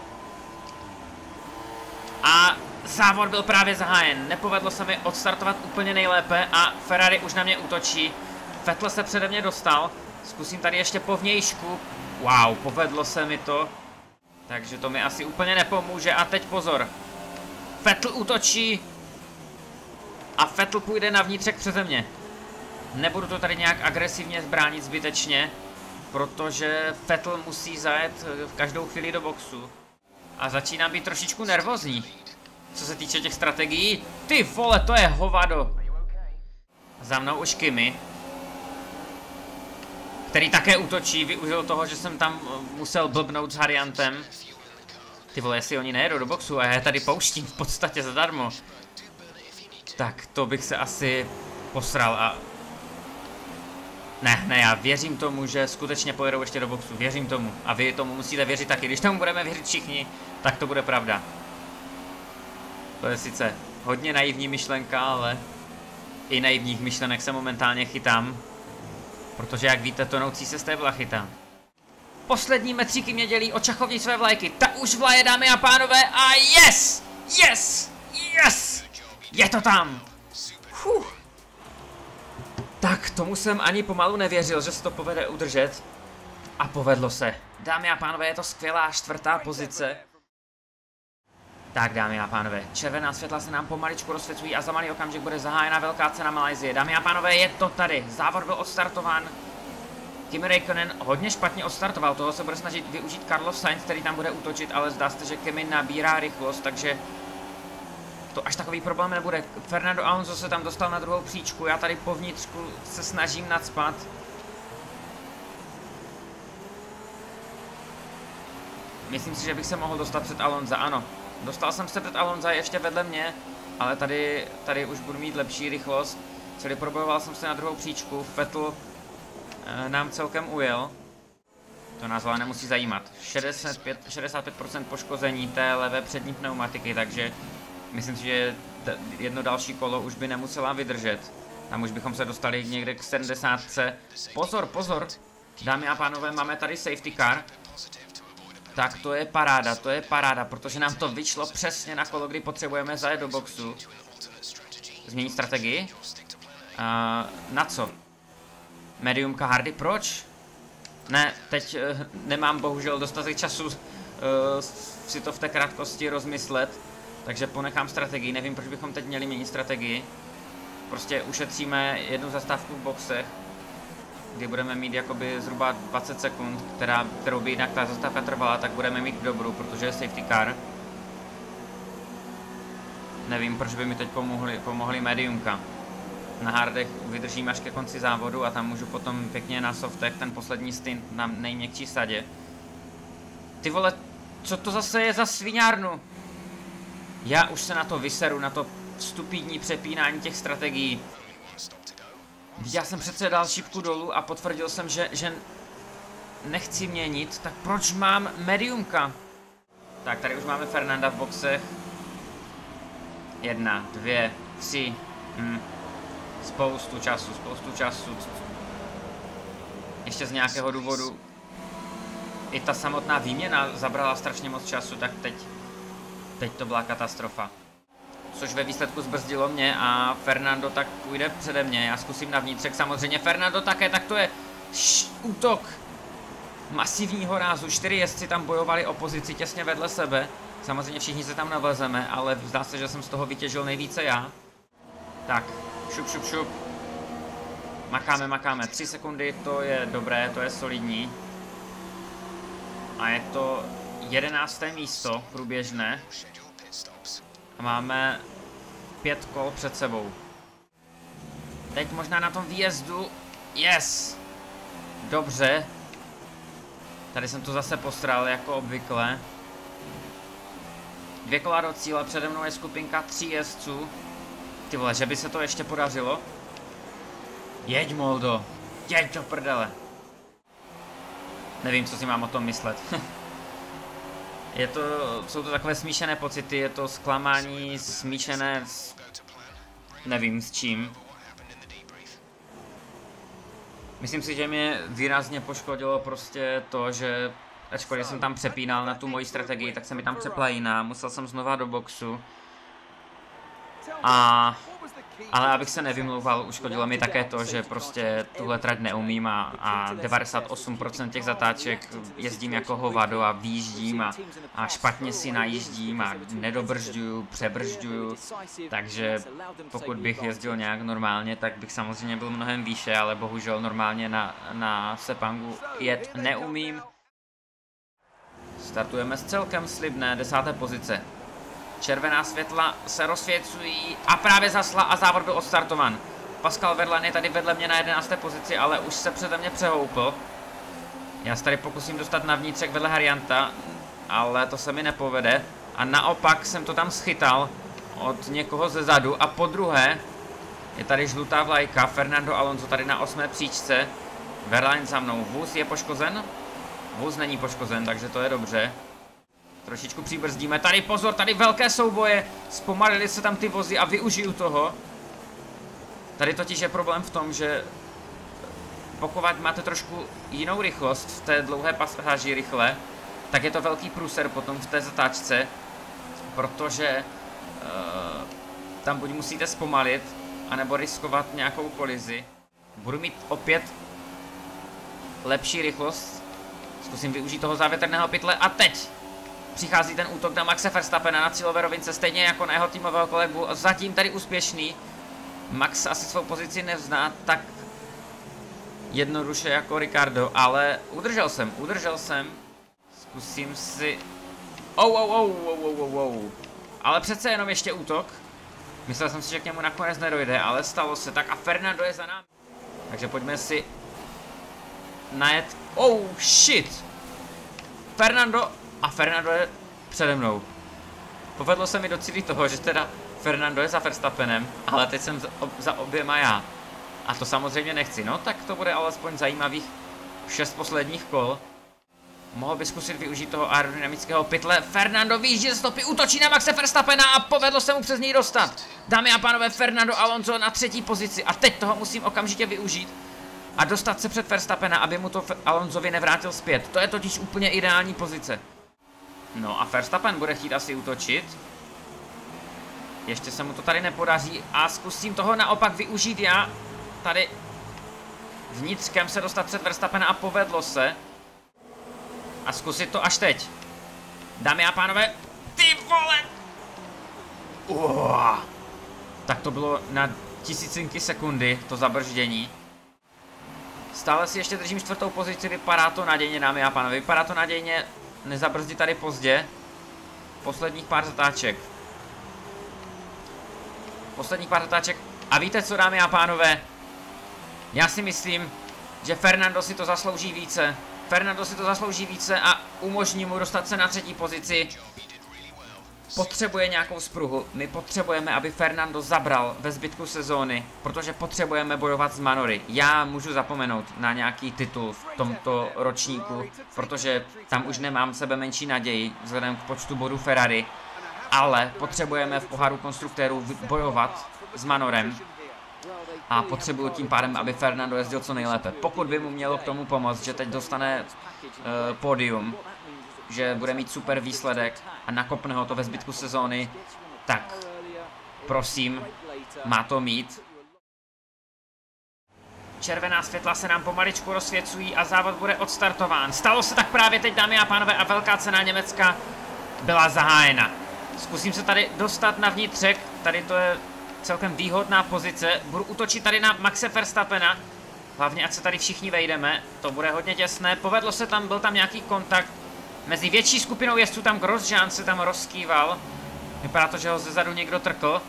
A závod byl právě zahájen. Nepovedlo se mi odstartovat úplně nejlépe a Ferrari už na mě útočí. Vettel se přede mě dostal. Zkusím tady ještě po vnějšku. Wow, povedlo se mi to. Takže to mi asi úplně nepomůže. A teď pozor. Vettel útočí. A Vettel půjde na vnitřek přeze mě. Nebudu to tady nějak agresivně zbránit zbytečně, protože Vettel musí zajet v každou chvíli do boxu. A začínám být trošičku nervózní. Co se týče těch strategií. Ty vole, to je hovado. Za mnou už Kimi, který také útočí, využil toho, že jsem tam musel blbnout s Hariantem. Ty vole, jestli oni nejedou do boxu a já je tady pouštím v podstatě zadarmo, tak to bych se asi posral a... Ne, ne, já věřím tomu, že skutečně pojedou ještě do boxu, věřím tomu. A vy tomu musíte věřit taky, když tomu budeme věřit všichni, tak to bude pravda. To je sice hodně naivní myšlenka, ale i naivních myšlenek se momentálně chytám. Protože jak víte, tonoucí se stébla chytám. Poslední metříky mě dělí od šachovnicové vlajky. Ta už vlaje, dámy a pánové, a yes! Yes! Yes! Je to tam! Fuh. Tak tomu jsem ani pomalu nevěřil, že se to povede udržet. A povedlo se. Dámy a pánové, je to skvělá čtvrtá pozice. Tak, dámy a pánové, červená světla se nám pomaličku rozsvěcují a za malý okamžik bude zahájena velká cena Malajsie. Dámy a pánové, je to tady. Závod byl odstartován. Kimi Räikkönen hodně špatně odstartoval, toho se bude snažit využít Carlos Sainz, který tam bude útočit, ale zdá se, že Kimi nabírá rychlost, takže to až takový problém nebude. Fernando Alonso se tam dostal na druhou příčku, já tady po vnitřku se snažím nacpat. Myslím si, že bych se mohl dostat před Alonza, ano. Dostal jsem se před Alonza ještě vedle mě, ale tady, tady už budu mít lepší rychlost. Čili probojoval jsem se na druhou příčku, Vettel e, nám celkem ujel. To nás ale nemusí zajímat. šedesát pět procent poškození té levé přední pneumatiky, takže myslím si, že jedno další kolo už by nemusela vydržet. Tam už bychom se dostali někde k sedmdesátce. Pozor, pozor! Dámy a pánové, máme tady safety car. Tak to je paráda, to je paráda, protože nám to vyšlo přesně na kolo, kdy potřebujeme zajet do boxu. Změnit strategii? Uh, na co? Mediumka hardy, proč? Ne, teď uh, nemám bohužel dostatek času uh, si to v té krátkosti rozmyslet. Takže ponechám strategii, nevím, proč bychom teď měli měnit strategii. Prostě ušetříme jednu zastávku v boxech, kdy budeme mít jakoby zhruba dvacet sekund, která, kterou by jinak ta zastávka trvala, tak budeme mít dobrou, protože je safety car. Nevím, proč by mi teď pomohli, pomohli mediumka. Na hardech vydržím až ke konci závodu a tam můžu potom pěkně na softech ten poslední stint na nejměkčí sadě. Ty vole, co to zase je za sviňárnu? Já už se na to vyseru, na to stupidní přepínání těch strategií. Já jsem přece dal šipku dolů a potvrdil jsem, že, že nechci měnit, tak proč mám mediumka? Tak, tady už máme Fernanda v boxech. Jedna, dvě, tři. Hm. Spoustu času, spoustu času. Ještě z nějakého důvodu i ta samotná výměna zabrala strašně moc času, tak teď, teď to byla katastrofa. Což ve výsledku zbrzdilo mě a Fernando tak půjde přede mě, já zkusím na vnitřek samozřejmě, Fernando také, tak to je š, útok masivního rázu, čtyři jezdci tam bojovali o pozici těsně vedle sebe, samozřejmě všichni se tam navlezeme, ale zdá se, že jsem z toho vytěžil nejvíce já. Tak, šup, šup, šup. Makáme, makáme, tři sekundy, to je dobré, to je solidní. A je to jedenácté místo průběžné. A máme pět kol před sebou. Teď možná na tom výjezdu. Yes! Dobře. Tady jsem to zase postral, jako obvykle. Dvě kola do cíle, přede mnou je skupinka tří jezdců. Ty vole, že by se to ještě podařilo? Jeď, Moldo! Jeď do prdele! Nevím, co si mám o tom myslet. Je to, jsou to takové smíšené pocity, je to zklamání smíšené s... nevím s čím. Myslím si, že mě výrazně poškodilo prostě to, že ačkoliv jsem tam přepínal na tu moji strategii, tak se mi tam přepla jiná, musel jsem znova do boxu. A... ale abych se nevymlouval, uškodilo mi také to, že prostě tuhle trať neumím a, a devadesát osm procent těch zatáček jezdím jako hovado a výjíždím a, a špatně si najíždím a nedobržďuju, přebržďuju, takže pokud bych jezdil nějak normálně, tak bych samozřejmě byl mnohem výše, ale bohužel normálně na, na Sepangu jet neumím. Startujeme z celkem slibné desáté pozice. Červená světla se rozsvěcují a právě zasla a závod byl odstartovan. Pascal Wehrlein je tady vedle mě na jedenácté pozici, ale už se přede mě přehoupl. Já se tady pokusím dostat na vnitřek vedle Harianta, ale to se mi nepovede. A naopak jsem to tam schytal od někoho ze zadu a po druhé je tady žlutá vlajka, Fernando Alonso tady na osmé příčce. Wehrlein za mnou, vůz je poškozen? Vůz není poškozen, takže to je dobře. Trošičku přibrzdíme, tady pozor, tady velké souboje, zpomalili se tam ty vozy a využiju toho. Tady totiž je problém v tom, že pokud máte trošku jinou rychlost v té dlouhé pasáži rychle, tak je to velký průser potom v té zatáčce, protože uh, tam buď musíte zpomalit, anebo riskovat nějakou kolizi. Budu mít opět lepší rychlost, zkusím využít toho závětrného pytle a teď přichází ten útok na Maxe Verstappena na cílové rovince, stejně jako na jeho týmového kolegu, zatím tady úspěšný. Max asi svou pozici nevzná tak jednoduše jako Ricardo, ale udržel jsem, udržel jsem. Zkusím si... Oh, oh, oh, oh, oh, oh, oh. Ale přece jenom ještě útok. Myslel jsem si, že k němu nakonec nedojde, ale stalo se. Tak a Fernando je za námi. Takže pojďme si najet... Oh, shit! Fernando... A Fernando je přede mnou. Povedlo se mi docílit toho, že teda Fernando je za Verstappenem, ale teď jsem za, ob, za oběma já. A to samozřejmě nechci, no tak to bude alespoň zajímavých šest posledních kol. Mohl by zkusit využít toho aerodynamického pytle. Fernando výjíždí ze stopy, útočí na Maxe Verstappena a povedlo se mu přes něj dostat. Dámy a pánové, Fernando Alonso na třetí pozici a teď toho musím okamžitě využít a dostat se před Verstappena, aby mu to Alonsovi nevrátil zpět. To je totiž úplně ideální pozice. No a Verstappen bude chtít asi útočit. Ještě se mu to tady nepodaří a zkusím toho naopak využít já. Tady vnitřkem se dostat před Verstappena a povedlo se. A zkusit to až teď. Dámy a pánové, ty vole! Uah. Tak to bylo na tisícinky sekundy, to zabrždění. Stále si ještě držím čtvrtou pozici, vypadá to nadějně, dámy a pánové, vypadá to nadějně. Nezabrzdit tady pozdě. Posledních pár zatáček. Posledních pár zatáček A víte co, dámy a pánové? Já si myslím, že Fernando si to zaslouží více. Fernando si to zaslouží více a umožní mu dostat se na třetí pozici. Potřebuje nějakou spruhu. My potřebujeme, aby Fernando zabral ve zbytku sezóny, protože potřebujeme bojovat s Manory. Já můžu zapomenout na nějaký titul v tomto ročníku, protože tam už nemám sebe menší naději vzhledem k počtu bodů Ferrari, ale potřebujeme v poháru konstruktérů bojovat s Manorem a potřebuju tím pádem, aby Fernando jezdil co nejlépe. Pokud by mu mělo k tomu pomoct, že teď dostane uh, pódium, že bude mít super výsledek a nakopne ho to ve zbytku sezóny, tak prosím, má to mít. Červená světla se nám pomaličku rozsvěcují a závod bude odstartován. Stalo se tak právě teď, dámy a pánové, a velká cena Německa byla zahájena. Zkusím se tady dostat na vnitřek, tady to je celkem výhodná pozice. Budu útočit tady na Maxe Verstappena, hlavně ať se tady všichni vejdeme, to bude hodně těsné. Povedlo se tam, byl tam nějaký kontakt mezi větší skupinou jezdců, tam Grosjean se tam rozkýval. Vypadá to, že ho zezadu někdo trkl.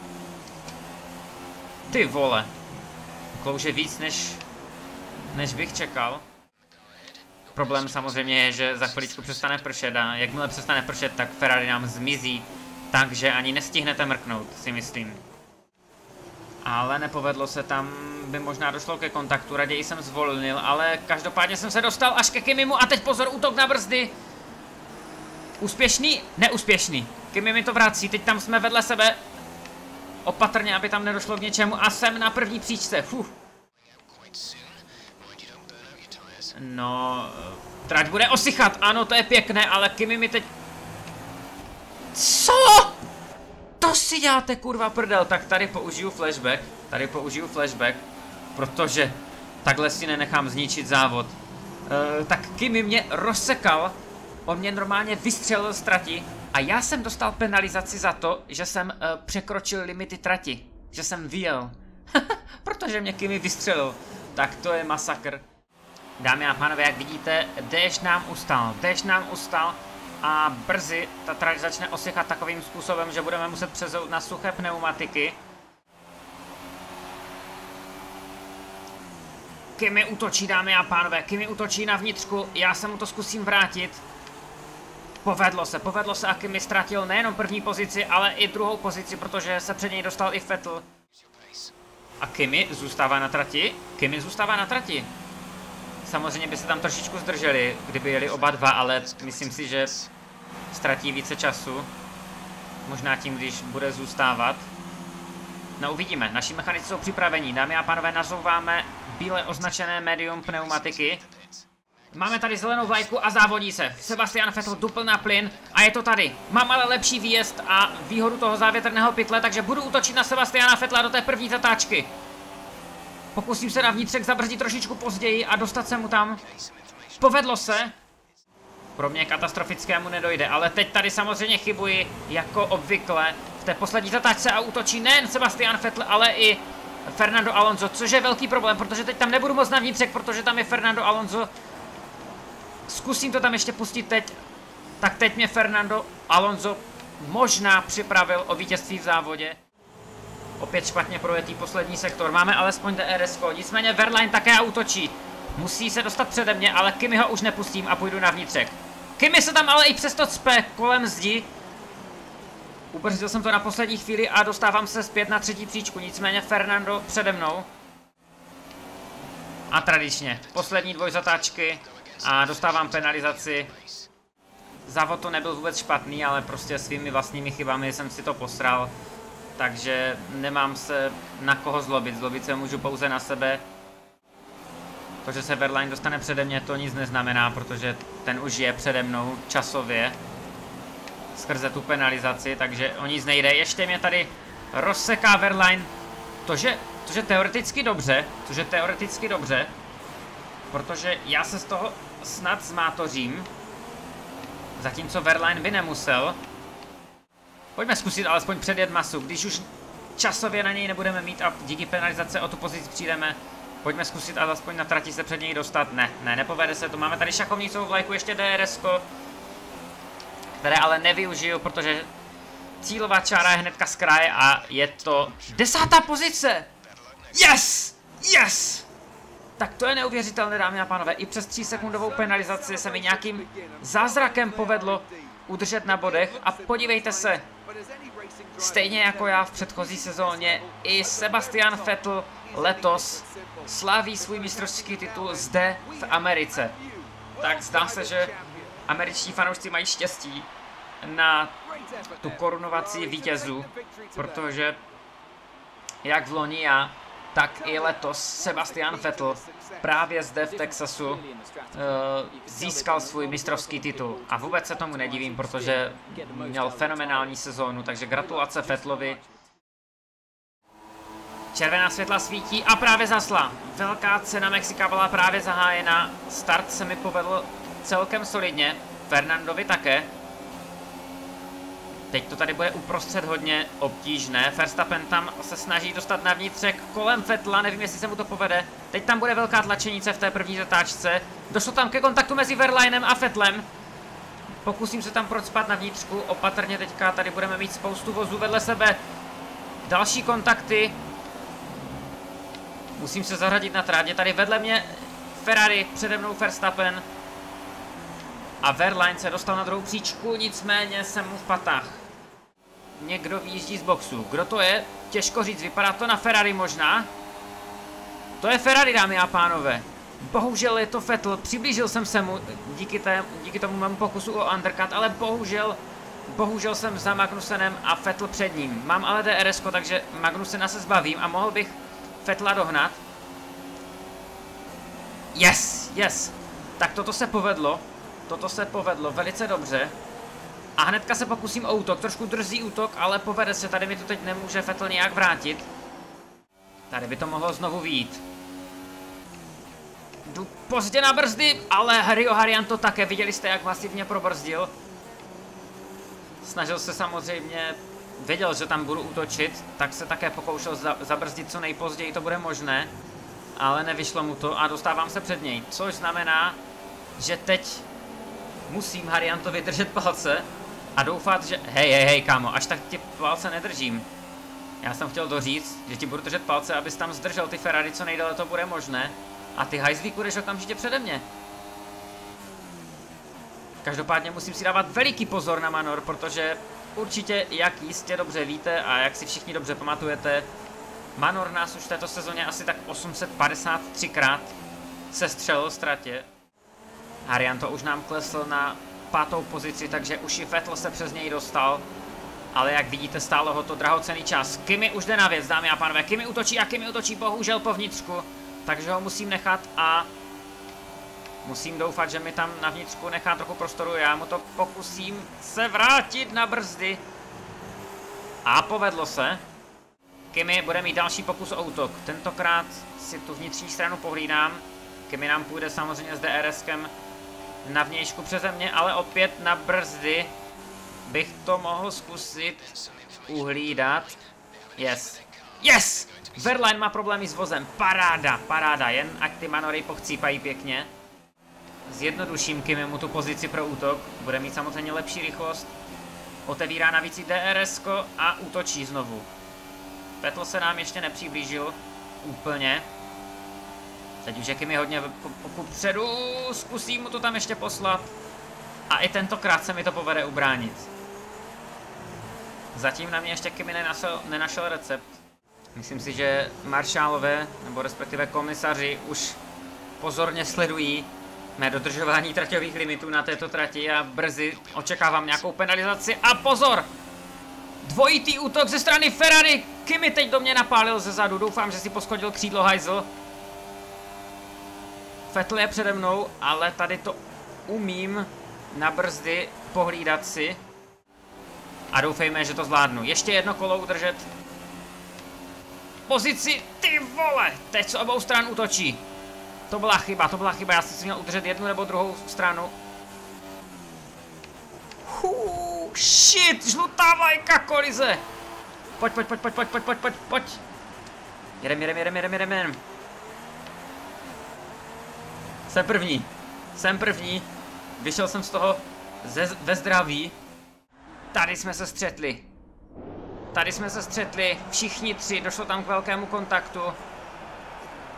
Ty vole. Klouže víc, než, než bych čekal. Problém samozřejmě je, že za chviličku přestane pršet a jakmile přestane pršet, tak Ferrari nám zmizí. Takže ani nestihnete mrknout, si myslím. Ale nepovedlo se, tam by možná došlo ke kontaktu, raději jsem zvolnil, ale každopádně jsem se dostal až ke Kimimu a teď pozor, útok na brzdy. Úspěšný? Neúspěšný. Kimi mi to vrací, teď tam jsme vedle sebe. Opatrně, aby tam nedošlo k něčemu a jsem na první příčce. Fuh. No, trať bude osychat, ano, to je pěkné, ale Kimi mi teď... Co? To si děláte, kurva prdel, tak tady použiju flashback, tady použiju flashback, protože takhle si nenechám zničit závod. E, tak Kimi mě rozsekal, on mě normálně vystřelil z trati a já jsem dostal penalizaci za to, že jsem e, překročil limity trati, že jsem vyjel, protože mě Kimi vystřelil, tak to je masakr. Dámy a pánové, jak vidíte, déšť nám ustal, déšť nám ustal. A brzy ta trať začne osychat takovým způsobem, že budeme muset přezout na suché pneumatiky. Kimi útočí, dámy a pánové, Kimi útočí na vnitřku, já se mu to zkusím vrátit. Povedlo se, povedlo se a Kimi ztratil nejenom první pozici, ale i druhou pozici, protože se před něj dostal i Vettel. A Kimi zůstává na trati, Kimi zůstává na trati. Samozřejmě by se tam trošičku zdrželi, kdyby jeli oba dva, ale myslím si, že ztratí více času. Možná tím, když bude zůstávat. No uvidíme, naši mechanici jsou připraveni. Dámy a pánové, nazouváme bíle označené medium pneumatiky. Máme tady zelenou vlajku a závodí se. Sebastian Vettel dupl na plyn a je to tady. Mám ale lepší výjezd a výhodu toho závětrného pytle, takže budu útočit na Sebastiana Vettela do té první zatáčky. Pokusím se na vnitřek zabrzdit trošičku později a dostat se mu tam. Povedlo se. Pro mě katastrofickému nedojde, ale teď tady samozřejmě chybuji, jako obvykle, v té poslední zatáčce a útočí nejen Sebastian Vettel, ale i Fernando Alonso, což je velký problém, protože teď tam nebudu moc na vnitřek, protože tam je Fernando Alonso. Zkusím to tam ještě pustit teď. Tak teď mě Fernando Alonso možná připravil o vítězství v závodě. Opět špatně projetý poslední sektor, máme alespoň D R S ko, nicméně Wehrlein také útočí. Musí se dostat přede mě, ale Kimi ho už nepustím a půjdu na vnitřek. Kimi se tam ale i přesto cpe kolem zdi. Ubrzdil jsem to na poslední chvíli a dostávám se zpět na třetí příčku, nicméně Fernando přede mnou. A tradičně, poslední dvojzatáčky a dostávám penalizaci. Závod to nebyl vůbec špatný, ale prostě svými vlastními chybami jsem si to posral. Takže nemám se na koho zlobit, zlobit se můžu pouze na sebe. To, že se Wehrlein dostane přede mě, to nic neznamená, protože ten už je přede mnou časově. Skrze tu penalizaci, takže o nic nejde. Ještě mě tady rozseká Wehrlein. To, že, to, že teoreticky dobře, to, že teoreticky dobře, protože já se z toho snad zmátořím. Zatímco Wehrlein by nemusel. Pojďme zkusit alespoň předjet Masu, když už časově na něj nebudeme mít a díky penalizace o tu pozici přijdeme. Pojďme zkusit alespoň na trati se před něj dostat. Ne, ne, nepovede se to. Máme tady šachovnicovou vlajku, ještě D R S ko, které ale nevyužiju, protože cílová čára je hnedka z kraje a je to desátá pozice. Yes! Yes! Tak to je neuvěřitelné, dámy a pánové. I přes třísekundovou penalizaci se mi nějakým zázrakem povedlo udržet na bodech. A podívejte se, stejně jako já v předchozí sezóně, i Sebastian Vettel letos slaví svůj mistrovský titul zde v Americe. Tak zdá se, že američtí fanoušci mají štěstí na tu korunovaci vítězů, protože jak v loni já, tak i letos Sebastian Vettel právě zde v Texasu uh, získal svůj mistrovský titul. A vůbec se tomu nedivím, protože měl fenomenální sezónu, takže gratulace Vettelovi. Červená světla svítí a právě zasla. Velká cena Mexika byla právě zahájena. Start se mi povedl celkem solidně. Fernandovi také. Teď to tady bude uprostřed hodně obtížné. Verstappen tam se snaží dostat na vnitřek kolem Vettela, nevím, jestli se mu to povede. Teď tam bude velká tlačenice v té první zatáčce. Došlo tam ke kontaktu mezi Verlainem a Vettelem. Pokusím se tam procpat na vnitřku. Opatrně teďka tady budeme mít spoustu vozů vedle sebe. Další kontakty. Musím se zařadit na trať. Je tady vedle mě Ferrari, přede mnou Verstappen. A Verlaine se dostal na druhou příčku, nicméně jsem mu v patách. Někdo vyjíždí z boxu. Kdo to je? Těžko říct, vypadá to na Ferrari možná. To je Ferrari, dámy a pánové. Bohužel je to Vettel, přiblížil jsem se mu díky, té, díky tomu mému pokusu o undercut, ale bohužel, bohužel jsem za Magnusenem a Vettel před ním. Mám ale D R S ko, takže Magnusena se zbavím a mohl bych Vettela dohnat. Yes, yes. Tak toto se povedlo. Toto se povedlo velice dobře. A hnedka se pokusím o útok. Trošku drzý útok, ale povede se. Tady mi to teď nemůže Vettel nějak vrátit. Tady by to mohlo znovu vyjít. Jdu pozdě na brzdy, ale Rio Harjan to také. Viděli jste, jak masivně probrzdil. Snažil se samozřejmě, věděl, že tam budu útočit, tak se také pokoušel za, zabrzdit co nejpozději to bude možné. Ale nevyšlo mu to a dostávám se před něj. Což znamená, že teď musím Harjantovi držet palce a doufat, že... Hej, hej, hej, kámo, až tak ti palce nedržím. Já jsem chtěl doříct, že ti budu držet palce, abys tam zdržel ty Ferrari, co nejdéle to bude možné. A ty hajzlíku jdeš okamžitě přede mě. Každopádně musím si dávat veliký pozor na manor, protože určitě, jak jistě dobře víte a jak si všichni dobře pamatujete, manor nás už v této sezóně asi tak osm set padesát tři krát sestřelil v ztratě. Harjan to už nám klesl na pátou pozici, takže už i Vettel se přes něj dostal. Ale jak vidíte, stálo ho to drahocenný čas. Kimi už jde na věc, dámy a pánové. Kimi útočí a Kimi útočí bohužel po vnitřku. Takže ho musím nechat a musím doufat, že mi tam na vnitřku nechá trochu prostoru. Já mu to pokusím se vrátit na brzdy. A povedlo se. Kimi bude mít další pokus o útok. Tentokrát si tu vnitřní stranu pohlídám. Kimi nám půjde samozřejmě s D R S kem na vnějšku přeze mě, ale opět na brzdy bych to mohl zkusit uhlídat. Yes. Yes! Verlaine má problémy s vozem. Paráda, paráda. Jen ať ty manory pochcípají pěkně. Zjednoduším Kimimu tu pozici pro útok. Bude mít samozřejmě lepší rychlost. Otevírá navíc i D R S ko a útočí znovu. Vettel se nám ještě nepřiblížil úplně. Teď už je Kimi hodně kupředu, zkusím mu to tam ještě poslat. A i tentokrát se mi to povede ubránit. Zatím na mě ještě Kimi nenašel, nenašel recept. Myslím si, že maršálové, nebo respektive komisaři, už pozorně sledují mé dodržování traťových limitů na této trati a brzy očekávám nějakou penalizaci. A pozor! Dvojitý útok ze strany Ferrari. Kimi teď do mě napálil ze zadu. Doufám, že si poschodil křídlo hajzl. Vettel je přede mnou, ale tady to umím na brzdy pohlídat si. A doufejme, že to zvládnu. Ještě jedno kolo udržet. Pozici, ty vole! Teď z obou stran útočí. To byla chyba, to byla chyba. Já jsem si měl udržet jednu nebo druhou stranu. Huu, shit, žlutá vlajka, kolize. Pojď, pojď, pojď, pojď, pojď, pojď, pojď, pojď, pojď. Jedem, jedem, jedem, jedem, jedem, jedem. Jsem první. Jsem první. Vyšel jsem z toho ze, ve zdraví. Tady jsme se střetli. Tady jsme se střetli. Všichni tři. Došlo tam k velkému kontaktu.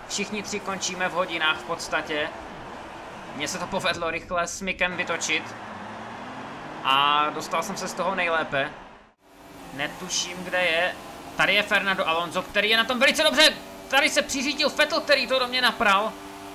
Všichni tři končíme v hodinách v podstatě. Mně se to povedlo rychle s Mikem vytočit. A dostal jsem se z toho nejlépe. Netuším, kde je. Tady je Fernando Alonso, který je na tom velice dobře. Tady se přiřídil Vettel, který to do mě napral.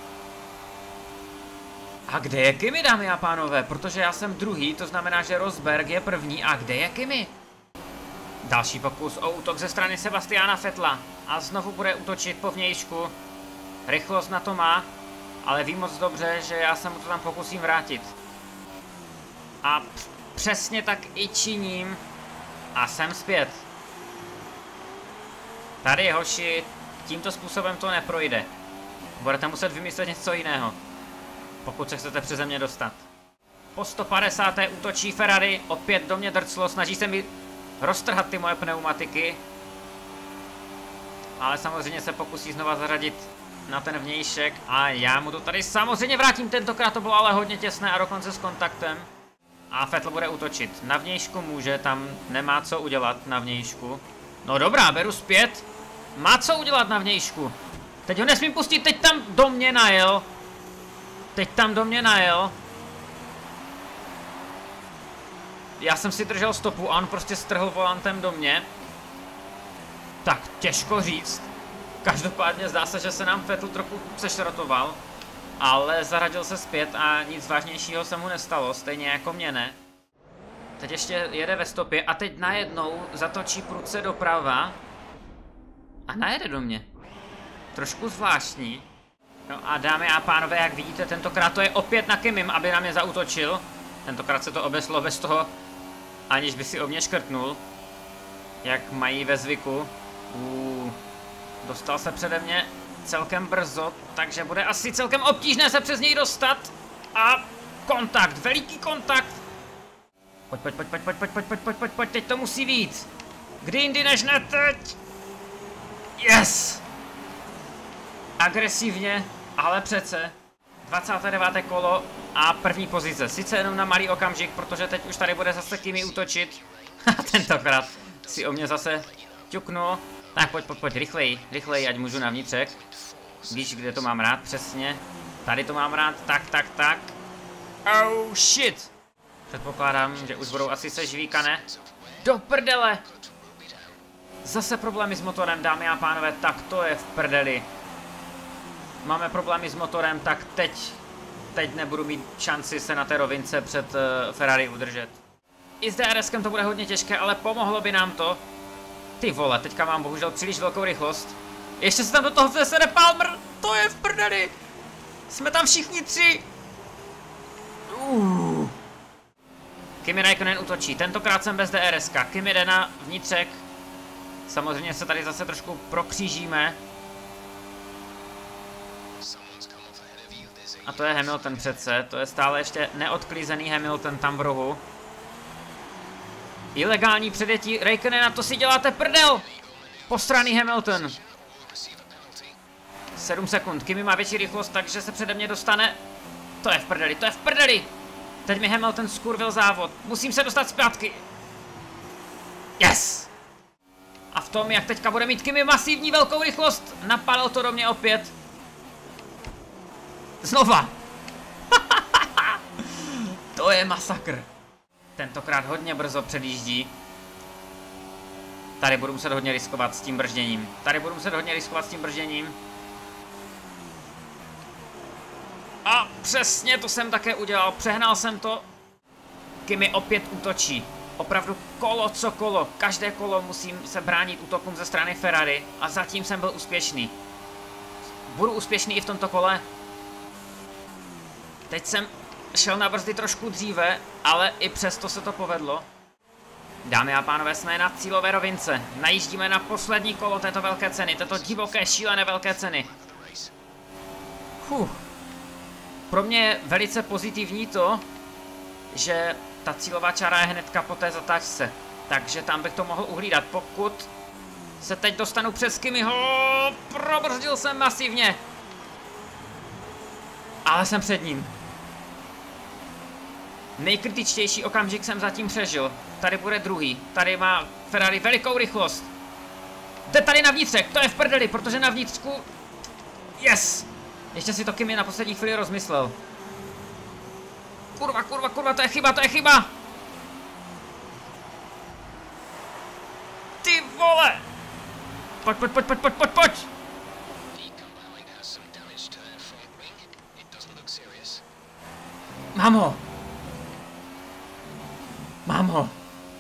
A kde je Kimi, dámy a pánové? Protože já jsem druhý, to znamená, že Rosberg je první. A kde je Kimi? Další pokus o útok ze strany Sebastiana Vettela. A znovu bude útočit po vnějšku. Rychlost na to má, ale ví moc dobře, že já se mu to tam pokusím vrátit. A přesně tak i činím. A jsem zpět. Tady, hoši, tímto způsobem to neprojde. Budete muset vymyslet něco jiného, pokud se chcete přeze mě dostat. Po sto padesáté útočí Ferrari, opět do mě drclo, snaží se mi roztrhat ty moje pneumatiky. Ale samozřejmě se pokusí znova zařadit na ten vnějšek a já mu to tady samozřejmě vrátím, tentokrát to bylo ale hodně těsné a dokonce s kontaktem. A Vettel bude útočit. Na vnějšku může, tam nemá co udělat na vnějšku. No dobrá, beru zpět. Má co udělat na vnějšku. Teď ho nesmím pustit, teď tam do mě najel. Teď tam do mě najel. Já jsem si držel stopu a on prostě strhl volantem do mě. Tak, těžko říct. Každopádně zdá se, že se nám Vettel trochu sešrotoval. Ale zaradil se zpět a nic vážnějšího se mu nestalo, stejně jako mě ne. Teď ještě jede ve stopě a teď najednou zatočí prudce doprava. A najede do mě. Trošku zvláštní. No a dámy a pánové, jak vidíte, tentokrát to je opět na Kimim, aby na mě zaútočil. Tentokrát se to obeslo bez toho, aniž by si o mě škrtnul. Jak mají ve zvyku. Uuu. Dostal se přede mě celkem brzo, takže bude asi celkem obtížné se přes něj dostat. A kontakt, veliký kontakt. Pojď, pojď, pojď, pojď, pojď, pojď, pojď, pojď, pojď, pojď, pojď, teď to musí víc. Kdy jindy než ne teď. Yes! Agresivně, ale přece. dvacáté deváté kolo a první pozice. Sice jenom na malý okamžik, protože teď už tady bude zase Kimi útočit. A tentokrát si o mě zase ťuknul. Tak pojď, pojď, pojď, rychleji, rychleji, ať můžu na vnitřek. Víš, kde to mám rád, přesně. Tady to mám rád, tak, tak, tak. Oh shit! Předpokládám, že už budou asi sežvíkané. Do prdele! Zase problémy s motorem, dámy a pánové, tak to je v prdeli. Máme problémy s motorem, tak teď, teď nebudu mít šanci se na té rovince před uh, Ferrari udržet. I s DRSkem to bude hodně těžké, ale pomohlo by nám to. Ty vole, teďka mám bohužel příliš velkou rychlost. Ještě se tam do toho vsede Palmer, to je v prdeli. Jsme tam všichni tři. Uh. Kimi Räikkönen útočí, tentokrát jsem bez DRSka. Kimi jde na vnitřek. Samozřejmě se tady zase trošku prokřížíme. A to je Hamilton přece, to je stále ještě neodklízený Hamilton tam v rohu. Ilegální předjetí Räikkönena, to si děláte prdel! Posraný Hamilton. sedm sekund, Kimi má větší rychlost, takže se přede mě dostane. To je v prdeli, to je v prdeli! Teď mi Hamilton skurvil závod, musím se dostat zpátky. Yes! A v tom, jak teďka bude mít Kimi masivní velkou rychlost, napadl to do mě opět. Znova! To je masakr. Tentokrát hodně brzo předjíždí. Tady budu muset hodně riskovat s tím bržděním. Tady budu muset hodně riskovat s tím bržděním. A přesně to jsem také udělal. Přehnal jsem to. Kimi opět útočí. Opravdu kolo co kolo. Každé kolo musím se bránit útokům ze strany Ferrari. A zatím jsem byl úspěšný. Budu úspěšný i v tomto kole. Teď jsem šel na brzdy trošku dříve, ale i přesto se to povedlo. Dámy a pánové, jsme na cílové rovince. Najíždíme na poslední kolo této velké ceny, této divoké, šílené velké ceny. Huh. Pro mě je velice pozitivní to, že ta cílová čára je hnedka po té zatáčce. Takže tam bych to mohl uhlídat. Pokud se teď dostanu přes Kimiho, probrzdil jsem masivně. Ale jsem před ním. Nejkritičtější okamžik jsem zatím přežil. Tady bude druhý. Tady má Ferrari velikou rychlost. Jde tady na vnitřek, to je v prdeli, protože na vnitřku Yes! Ještě si to Kimi na poslední chvíli rozmyslel. Kurva, kurva, kurva, to je chyba, to je chyba! Ty vole! Pojď, pojď, pojď, pojď, pojď, pojď, pojď! Mám ho! Mám ho!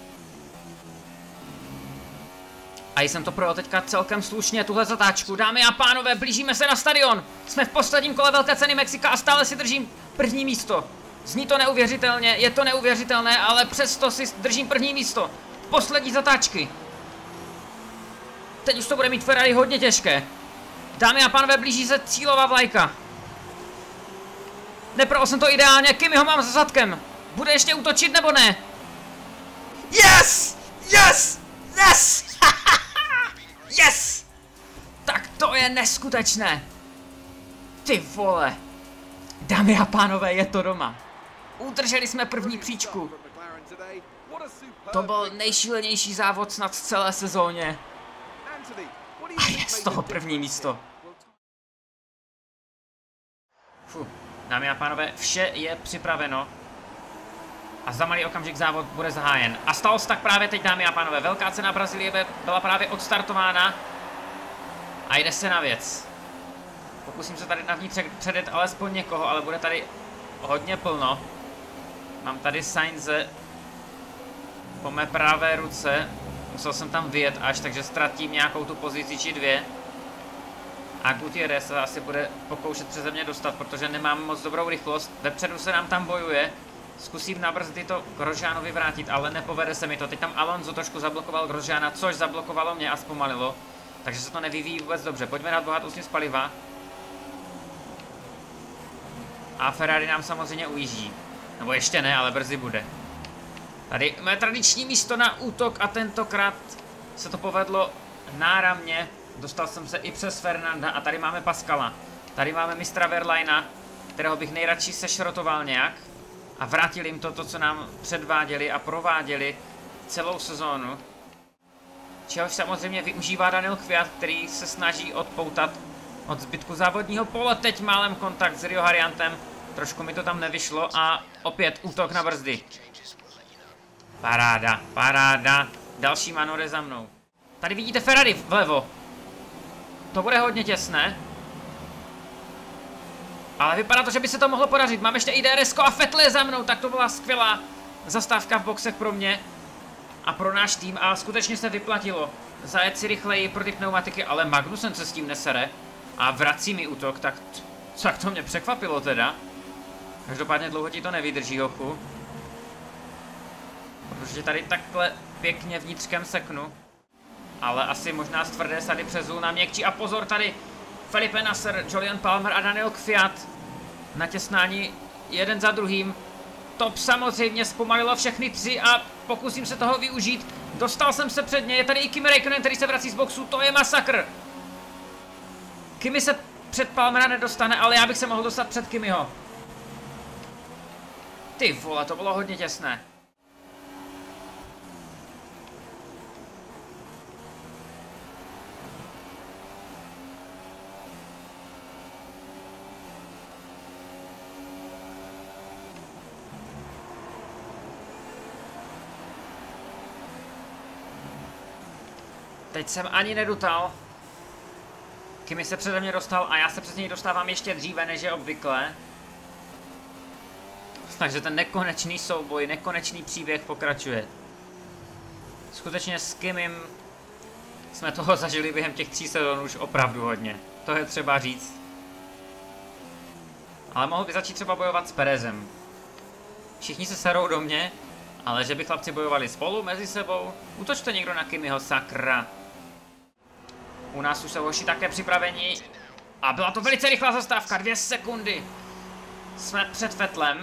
A jsem to projel teďka celkem slušně, tuhle zatáčku. Dámy a pánové, blížíme se na stadion. Jsme v posledním kole Velké ceny Mexika a stále si držím první místo. Zní to neuvěřitelně, je to neuvěřitelné, ale přesto si držím první místo. Poslední zatáčky. Teď už to bude mít Ferrari hodně těžké. Dámy a pánové, blíží se cílová vlajka. Neprojel jsem to ideálně, Kimi ho mám za zadkem. Bude ještě útočit nebo ne? Yes! Yes! Yes! Yes! Tak to je neskutečné. Ty vole. Dámy a pánové, je to doma. Udrželi jsme první příčku. To byl nejšílenější závod snad v celé sezóně. A je z toho první místo. Fuh. Dámy a pánové, vše je připraveno. A za malý okamžik závod bude zahájen. A stalo se tak právě teď, dámy a pánové. Velká cena Brazílie byla právě odstartována. A jde se na věc. Pokusím se tady navnitř předjet alespoň někoho, ale bude tady hodně plno. Mám tady Sainze po mé pravé ruce. Musel jsem tam vyjet až, takže ztratím nějakou tu pozici či dvě. A Gutierrez se asi bude pokoušet přeze mě dostat, protože nemám moc dobrou rychlost. Vepředu se nám tam bojuje. Zkusím na brzdy to Grosjeanovi vrátit, ale nepovede se mi to. Teď tam Alonso trošku zablokoval Grosjeana, což zablokovalo mě a zpomalilo. Takže se to nevyvíjí vůbec dobře. Pojďme na bohatou směs paliva. A Ferrari nám samozřejmě ujíždí. Nebo ještě ne, ale brzy bude. Tady mé tradiční místo na útok a tentokrát se to povedlo náramně. Dostal jsem se i přes Fernanda a tady máme Pascala. Tady máme mistra Wehrleina, kterého bych nejradši sešrotoval nějak. A vrátil jim to, to, co nám předváděli a prováděli celou sezónu. Čehož samozřejmě využívá Daniel Kvyat, který se snaží odpoutat od zbytku závodního pole. Teď málem kontakt s Rio Harriantem. Trošku mi to tam nevyšlo a opět útok na brzdy. Paráda, paráda. Další manore za mnou. Tady vidíte Ferrari vlevo. To bude hodně těsné. Ale vypadá to, že by se to mohlo podařit. Mám ještě i D R S ko a Vettel je za mnou, tak to byla skvělá zastávka v boxech pro mě a pro náš tým a skutečně se vyplatilo zajet si rychleji pro ty pneumatiky, ale Magnussen se s tím nesere a vrací mi útok, tak, tak to mě překvapilo teda. Každopádně dlouho ti to nevydrží, hochu. Protože tady takhle pěkně vnitřkem seknu. Ale asi možná z tvrdé sady přezul na měkčí a pozor tady Felipe Nasr, Julian Palmer a Daniel Kvyat na těsnání jeden za druhým. Top samozřejmě zpomalilo všechny tři a pokusím se toho využít. Dostal jsem se před ně, je tady i Kimi Räikkönen, který se vrací z boxu, to je masakr. Kimi se před Palmera nedostane, ale já bych se mohl dostat před Kimiho. Ty vole, to bylo hodně těsné. Teď jsem ani nedutal. Kimi se přede mě dostal a já se přes něj dostávám ještě dříve, než je obvykle. Takže ten nekonečný souboj, nekonečný příběh pokračuje. Skutečně s Kimim jsme toho zažili během těch tří sezon už opravdu hodně. To je třeba říct. Ale mohl by začít třeba bojovat s Perezem. Všichni se serou do mě, ale že by chlapci bojovali spolu mezi sebou. Útočte někdo na Kimiho, sakra. U nás už jsou hoši také připraveni. A byla to velice rychlá zastávka, dvě sekundy. Jsme před Vettelem.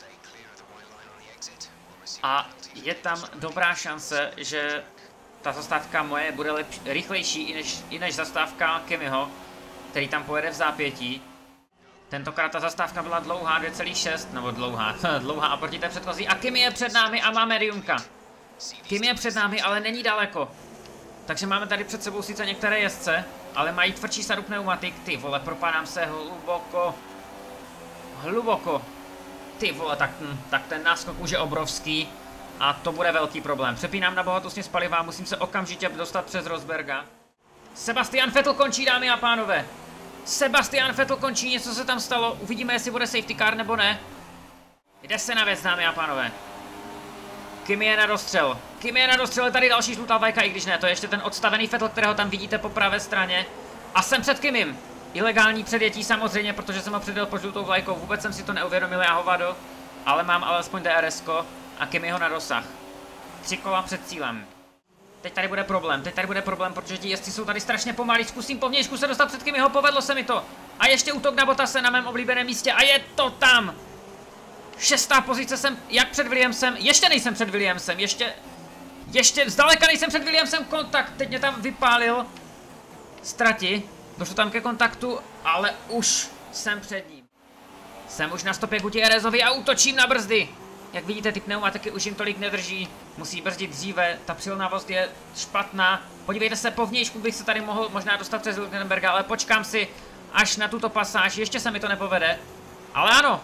A je tam dobrá šance, že ta zastávka moje bude lepší, rychlejší i než, i než zastávka Kimiho, který tam pojede v zápětí. Tentokrát ta zastávka byla dlouhá, dvě celá šest, nebo dlouhá, dlouhá a proti té předchozí. A Kimi je před námi a máme Riumka. Kimi je před námi, ale není daleko. Takže máme tady před sebou sice některé jezdce, ale mají tvrdší sadu pneumatik. Ty vole, propadám se hluboko. Hluboko. Ty vole, tak, hm, tak ten náskok už je obrovský. A to bude velký problém. Přepínám na bohatostně z paliva, musím se okamžitě dostat přes Rosberga. Sebastian Vettel končí, dámy a pánové. Sebastian Vettel končí, něco se tam stalo. Uvidíme, jestli bude safety car nebo ne. Jde se na věc, dámy a pánové. Kimi je na dostřel. Kimi je na dostřel, tady další žlutá vlajka, i když ne, to je ještě ten odstavený Vettel, kterého tam vidíte po pravé straně. A jsem před Kimim. Ilegální předjetí samozřejmě, protože jsem ho předjel po žlutou vlajkou. Vůbec jsem si to neuvědomil, já hovado. Ale mám alespoň D R S ko a Kimi ho na dosah. Tři kola před cílem. Teď tady bude problém, teď tady bude problém, protože ti jezdci jsou tady strašně pomalí. Zkusím povnějšku se dostat před Kimiho, povedlo se mi to. A ještě útok na Bottase na mém oblíbeném místě a je to tam. Šestá pozice jsem, jak před Williamsem, ještě nejsem před Williamsem, ještě, ještě zdaleka nejsem před Williamsem, kontakt, teď mě tam vypálil. Ztrati, došlo tam ke kontaktu, ale už jsem před ním. Jsem už na stopě Gutierrezovi a útočím na brzdy. Jak vidíte, ty pneumatiky už jim tolik nedrží, musí brzdit dříve, ta přilnavost je špatná. Podívejte se, po vnějšku bych se tady mohl možná dostat přes Hülkenberga, ale počkám si až na tuto pasáž, ještě se mi to nepovede. Ale ano.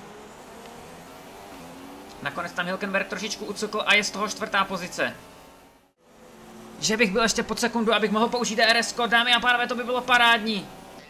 Nakonec tam Hülkenberg trošičku ucukl a je z toho čtvrtá pozice. Že bych byl ještě pod sekundu, abych mohl použít D R S ko, dámy a pánové, to by bylo parádní.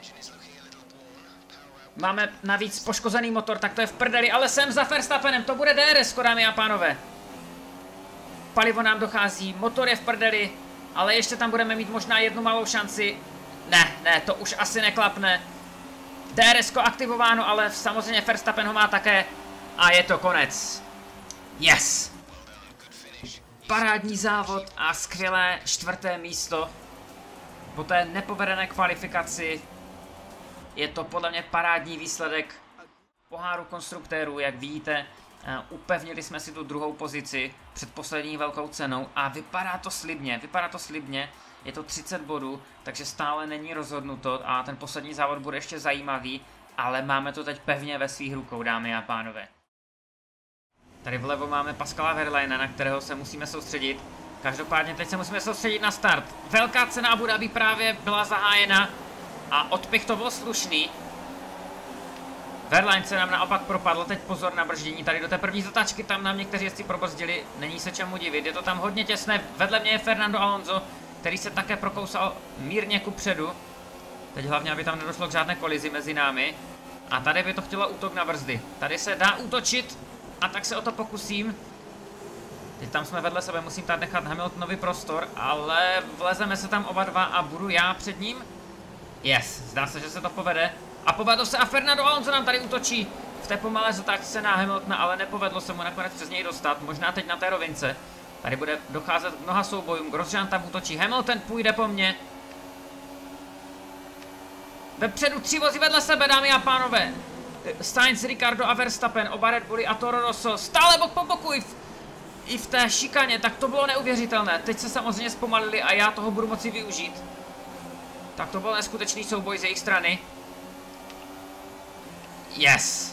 Máme navíc poškozený motor, tak to je v prdeli, ale jsem za Verstappenem, to bude D R S ko, dámy a pánové. Palivo nám dochází, motor je v prdeli, ale ještě tam budeme mít možná jednu malou šanci. Ne, ne, to už asi neklapne. D R S ko aktivováno, ale samozřejmě Verstappen ho má také. A je to konec. Yes! Parádní závod a skvělé čtvrté místo. Po té nepovedené kvalifikaci je to podle mě parádní výsledek poháru konstruktérů, jak vidíte. Upevnili jsme si tu druhou pozici před poslední velkou cenou a vypadá to slibně, vypadá to slibně. Je to třicet bodů, takže stále není rozhodnuto a ten poslední závod bude ještě zajímavý, ale máme to teď pevně ve svých rukou, dámy a pánové. Tady vlevo máme Pascala Wehrleina, na kterého se musíme soustředit. Každopádně teď se musíme soustředit na start. Velká cena Abu Dhabi právě byla zahájena a odpich to byl slušný. Wehrlein se nám naopak propadl, teď pozor na brždění, tady do té první zatáčky, tam nám někteří jezdci probrzdili, není se čemu divit, je to tam hodně těsné, vedle mě je Fernando Alonso, který se také prokousal mírně kupředu. Teď hlavně, aby tam nedošlo k žádné kolizi mezi námi. A tady by to chtělo útok na brzdy, tady se dá útočit a tak se o to pokusím. Teď tam jsme vedle sebe, musím tady nechat Hamiltonovi prostor, ale vlezeme se tam oba dva a budu já před ním. Yes, zdá se, že se to povede. A povedlo se a Fernando Alonso nám tady útočí v té pomalé zatáčce na Hamiltona, ale nepovedlo se mu nakonec přes něj dostat, možná teď na té rovince. Tady bude docházet k mnoha soubojům, Grosjean tam útočí, Hamilton půjde po mně. Vepředu tři vozy vedle sebe, dámy a pánové. Sainz, Ricciardo a Verstappen, oba Red Bulli a Toro Rosso, stále bok po boku i v, i v té šikaně, tak to bylo neuvěřitelné. Teď se samozřejmě zpomalili a já toho budu moci využít. Tak to byl neskutečný souboj z jejich strany. Yes!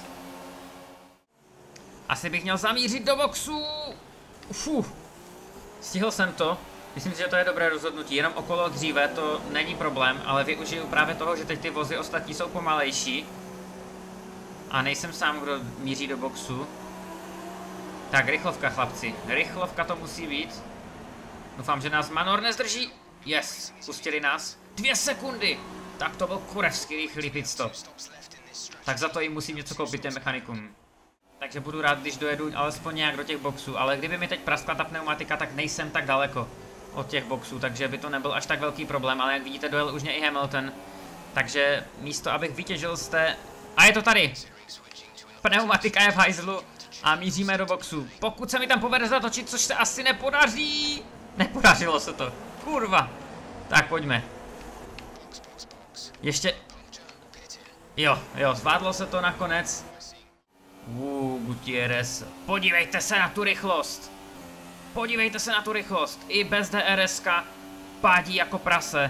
Asi bych měl zamířit do boxu. Uf, stihl jsem to. Myslím si, že to je dobré rozhodnutí. Jenom okolo dříve to není problém, ale využiju právě toho, že teď ty vozy ostatní jsou pomalejší. A nejsem sám, kdo míří do boxu. Tak, rychlovka, chlapci. Rychlovka to musí být. Doufám, že nás Manor nezdrží. Yes, pustili nás. Dvě sekundy! Tak to byl kurevský rychlý pitstop. Tak za to jim musím něco koupit těm mechanikům. Takže budu rád, když dojedu alespoň nějak do těch boxů. Ale kdyby mi teď praskla ta pneumatika, tak nejsem tak daleko od těch boxů. Takže by to nebyl až tak velký problém. Ale jak vidíte, dojel už mě i Hamilton. Takže místo, abych vytěžil z té... A je to tady! Pneumatika je v hajzlu a míříme do boxu. Pokud se mi tam povede zatočit, což se asi nepodaří. Nepodařilo se to. Kurva. Tak pojďme. Ještě... Jo, jo, zvládlo se to nakonec. Uuu, Gutierrez. Podívejte se na tu rychlost. Podívejte se na tu rychlost. I bez D R S ka pádí jako prase.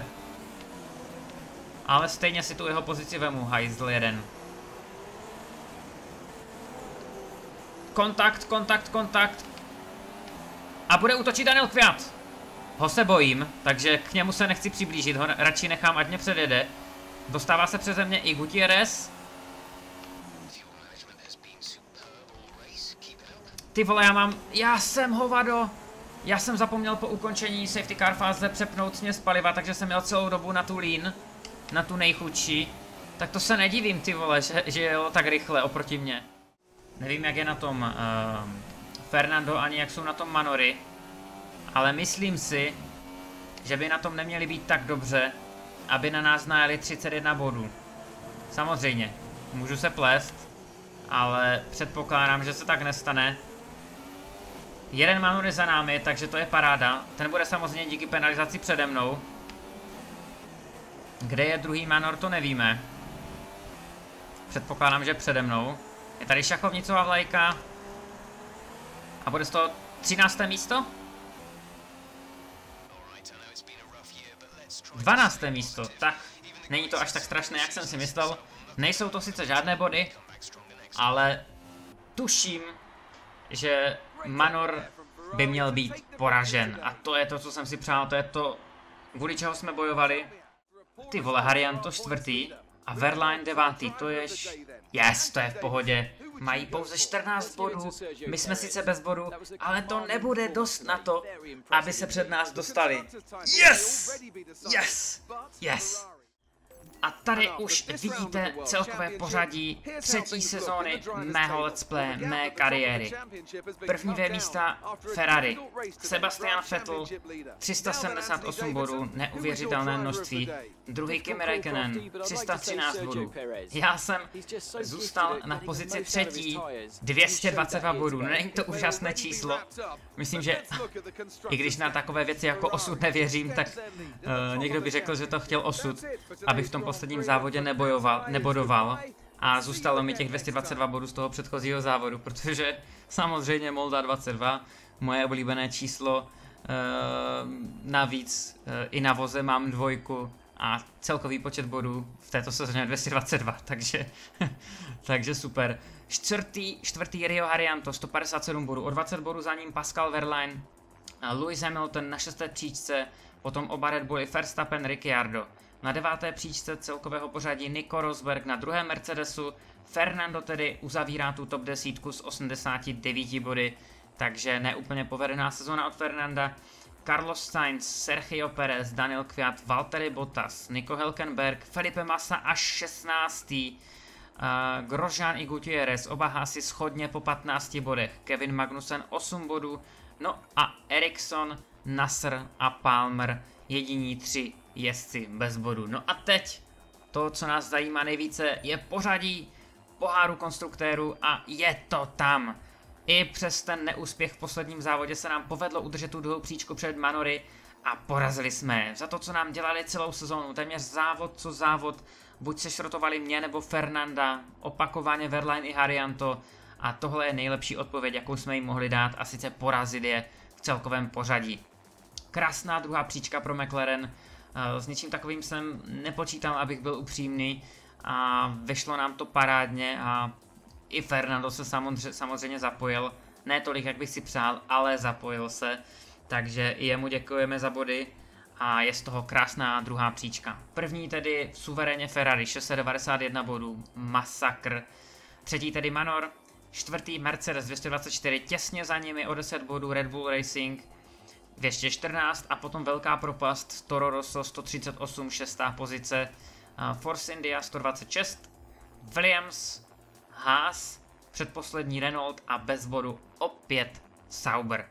Ale stejně si tu jeho pozici vemu, hajzl jeden. Kontakt, kontakt, kontakt. A bude útočit Daniel Kvyat. ho se bojím, takže k němu se nechci přiblížit, ho radši nechám, ať mě předjede. Dostává se přeze mě i Gutierrez. Ty vole, já mám, já jsem hovado. Já jsem zapomněl po ukončení safety car fáze přepnout směs paliva, takže jsem měl celou dobu na tu lean, na tu nejchudší. Tak to se nedivím, ty vole, že, že jelo tak rychle oproti mně. Nevím, jak je na tom uh, Fernando, ani jak jsou na tom Manory, ale myslím si, že by na tom neměli být tak dobře, aby na nás najeli třicet jedna bodů. Samozřejmě, můžu se plést, ale předpokládám, že se tak nestane. Jeden Manor je za námi, takže to je paráda. Ten bude samozřejmě díky penalizaci přede mnou. Kde je druhý Manor, to nevíme. Předpokládám, že přede mnou. Je tady šachovnicová vlajka. A bude z toho třinácté místo? dvanácté místo, tak není to až tak strašné, jak jsem si myslel. Nejsou to sice žádné body, ale tuším, že Manor by měl být poražen. A to je to, co jsem si přál, to je to, kvůli čeho jsme bojovali. Ty vole, Haryanto čtvrtý a Wehrlein devátý, to je... Yes, to je v pohodě. Mají pouze čtrnáct bodů, my jsme sice bez bodů, ale to nebude dost na to, aby se před nás dostali. Yes! Yes! Yes! A tady už vidíte celkové pořadí třetí sezóny mého let's play, mé kariéry. První dvě místa Ferrari, Sebastian Vettel, tři sta sedmdesát osm bodů, neuvěřitelné množství. Druhý Kimi Räikkönen, tři sta třináct bodů. Já jsem zůstal na pozici třetí, dvě stě dvacet dva bodů. Není to úžasné číslo? Myslím, že i když na takové věci jako osud nevěřím, tak uh, někdo by řekl, že to chtěl osud, aby v tom posledním závodě nebojoval, nebodoval a zůstalo mi těch dvě stě dvacet dva bodů z toho předchozího závodu, protože samozřejmě Molda dvacet dva, moje oblíbené číslo, e, navíc e, i na voze mám dvojku a celkový počet bodů v této sezóně dvě stě dvacet dva, takže, takže super. Čtvrtý, čtvrtý Rio Haryanto, sto padesát sedm bodů, o dvacet bodů za ním Pascal Wehrlein, Lewis Hamilton na šesté příčce, potom oba Red Bulli Verstappen, Ricciardo. Na deváté příčce celkového pořadí Nico Rosberg, na druhém Mercedesu Fernando tedy uzavírá tu top desítku s osmdesáti devíti body, takže neúplně povedená sezóna od Fernanda. Carlos Sainz, Sergio Perez, Daniel Kvyat, Valtteri Bottas, Nico Hülkenberg, Felipe Massa až šestnáctý Uh, Grosjean i Gutierrez, oba Haasi shodně po patnácti bodech, Kevin Magnussen osm bodů, no a Ericsson, Nasr a Palmer jediní tři jezdci bez bodů. No a teď to, co nás zajímá nejvíce, je pořadí poháru konstruktérů a je to tam. I přes ten neúspěch v posledním závodě se nám povedlo udržet tu druhou příčku před Manory a porazili jsme za to, co nám dělali celou sezónu, téměř závod co závod, buď se šrotovali mě nebo Fernanda, opakovaně Wehrlein i Haryanto a tohle je nejlepší odpověď, jakou jsme jim mohli dát, a sice porazit je v celkovém pořadí. Krásná druhá příčka pro McLaren, s něčím takovým jsem nepočítal, abych byl upřímný, a vyšlo nám to parádně a i Fernando se samozřejmě, samozřejmě zapojil, ne tolik, jak bych si přál, ale zapojil se, takže i jemu děkujeme za body a je z toho krásná druhá příčka. První tedy suverénně Ferrari, šest set devadesát jedna bodů, masakr. Třetí tedy Manor, čtvrtý Mercedes dvě stě dvacet čtyři, těsně za nimi o deset bodů Red Bull Racing dvě stě čtrnáct a potom velká propast Toro Rosso sto třicet osm, šestá pozice, Force India sto dvacet šest, Williams, Haas, předposlední Renault a bez bodu opět Sauber.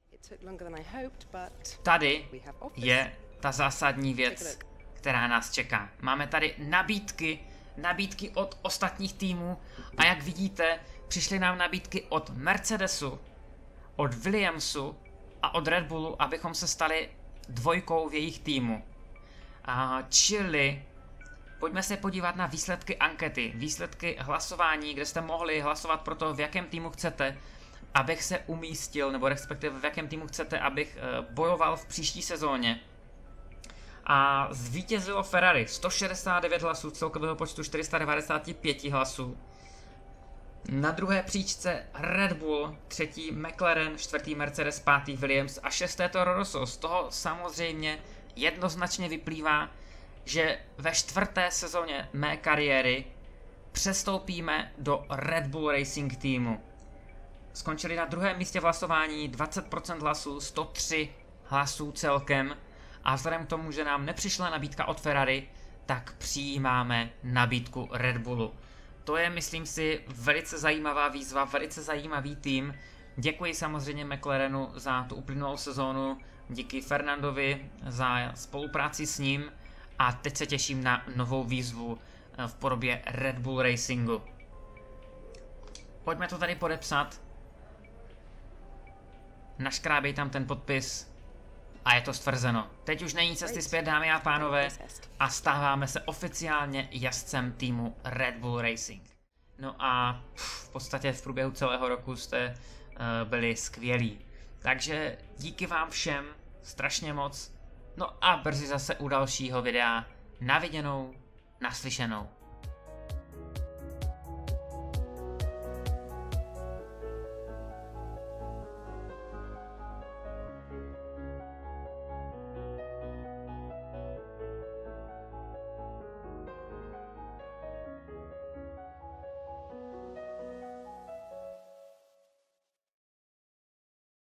Tady je ta zásadní věc, která nás čeká. Máme tady nabídky, nabídky od ostatních týmů a jak vidíte, přišly nám nabídky od Mercedesu, od Williamsu a od Red Bullu, abychom se stali dvojkou v jejich týmu. A čili pojďme se podívat na výsledky ankety, výsledky hlasování, kde jste mohli hlasovat pro to, v jakém týmu chcete, abych se umístil, nebo respektive v jakém týmu chcete, abych bojoval v příští sezóně. A zvítězilo Ferrari sto šedesát devět hlasů, celkového počtu čtyři sta devadesát pět hlasů. Na druhé příčce Red Bull, třetí McLaren, čtvrtý Mercedes, pátý Williams a šesté Toro Rosso. Z toho samozřejmě jednoznačně vyplývá, že ve čtvrté sezóně mé kariéry přestoupíme do Red Bull Racing týmu. Skončili na druhém místě v hlasování, dvacet procent hlasů, sto tři hlasů celkem, a vzhledem k tomu, že nám nepřišla nabídka od Ferrari, tak přijímáme nabídku Red Bullu. To je, myslím si, velice zajímavá výzva, velice zajímavý tým. Děkuji samozřejmě McLarenu za tu uplynulou sezónu, díky Fernandovi za spolupráci s ním a teď se těším na novou výzvu v podobě Red Bull Racingu. Pojďme to tady podepsat. Naškrábej tam ten podpis a je to stvrzeno. Teď už není cesty zpět, dámy a pánové, a stáváme se oficiálně jazdcem týmu Red Bull Racing. No a v podstatě v průběhu celého roku jste uh, byli skvělí. Takže díky vám všem strašně moc. No a brzy zase u dalšího videa. Na viděnou, naslyšenou.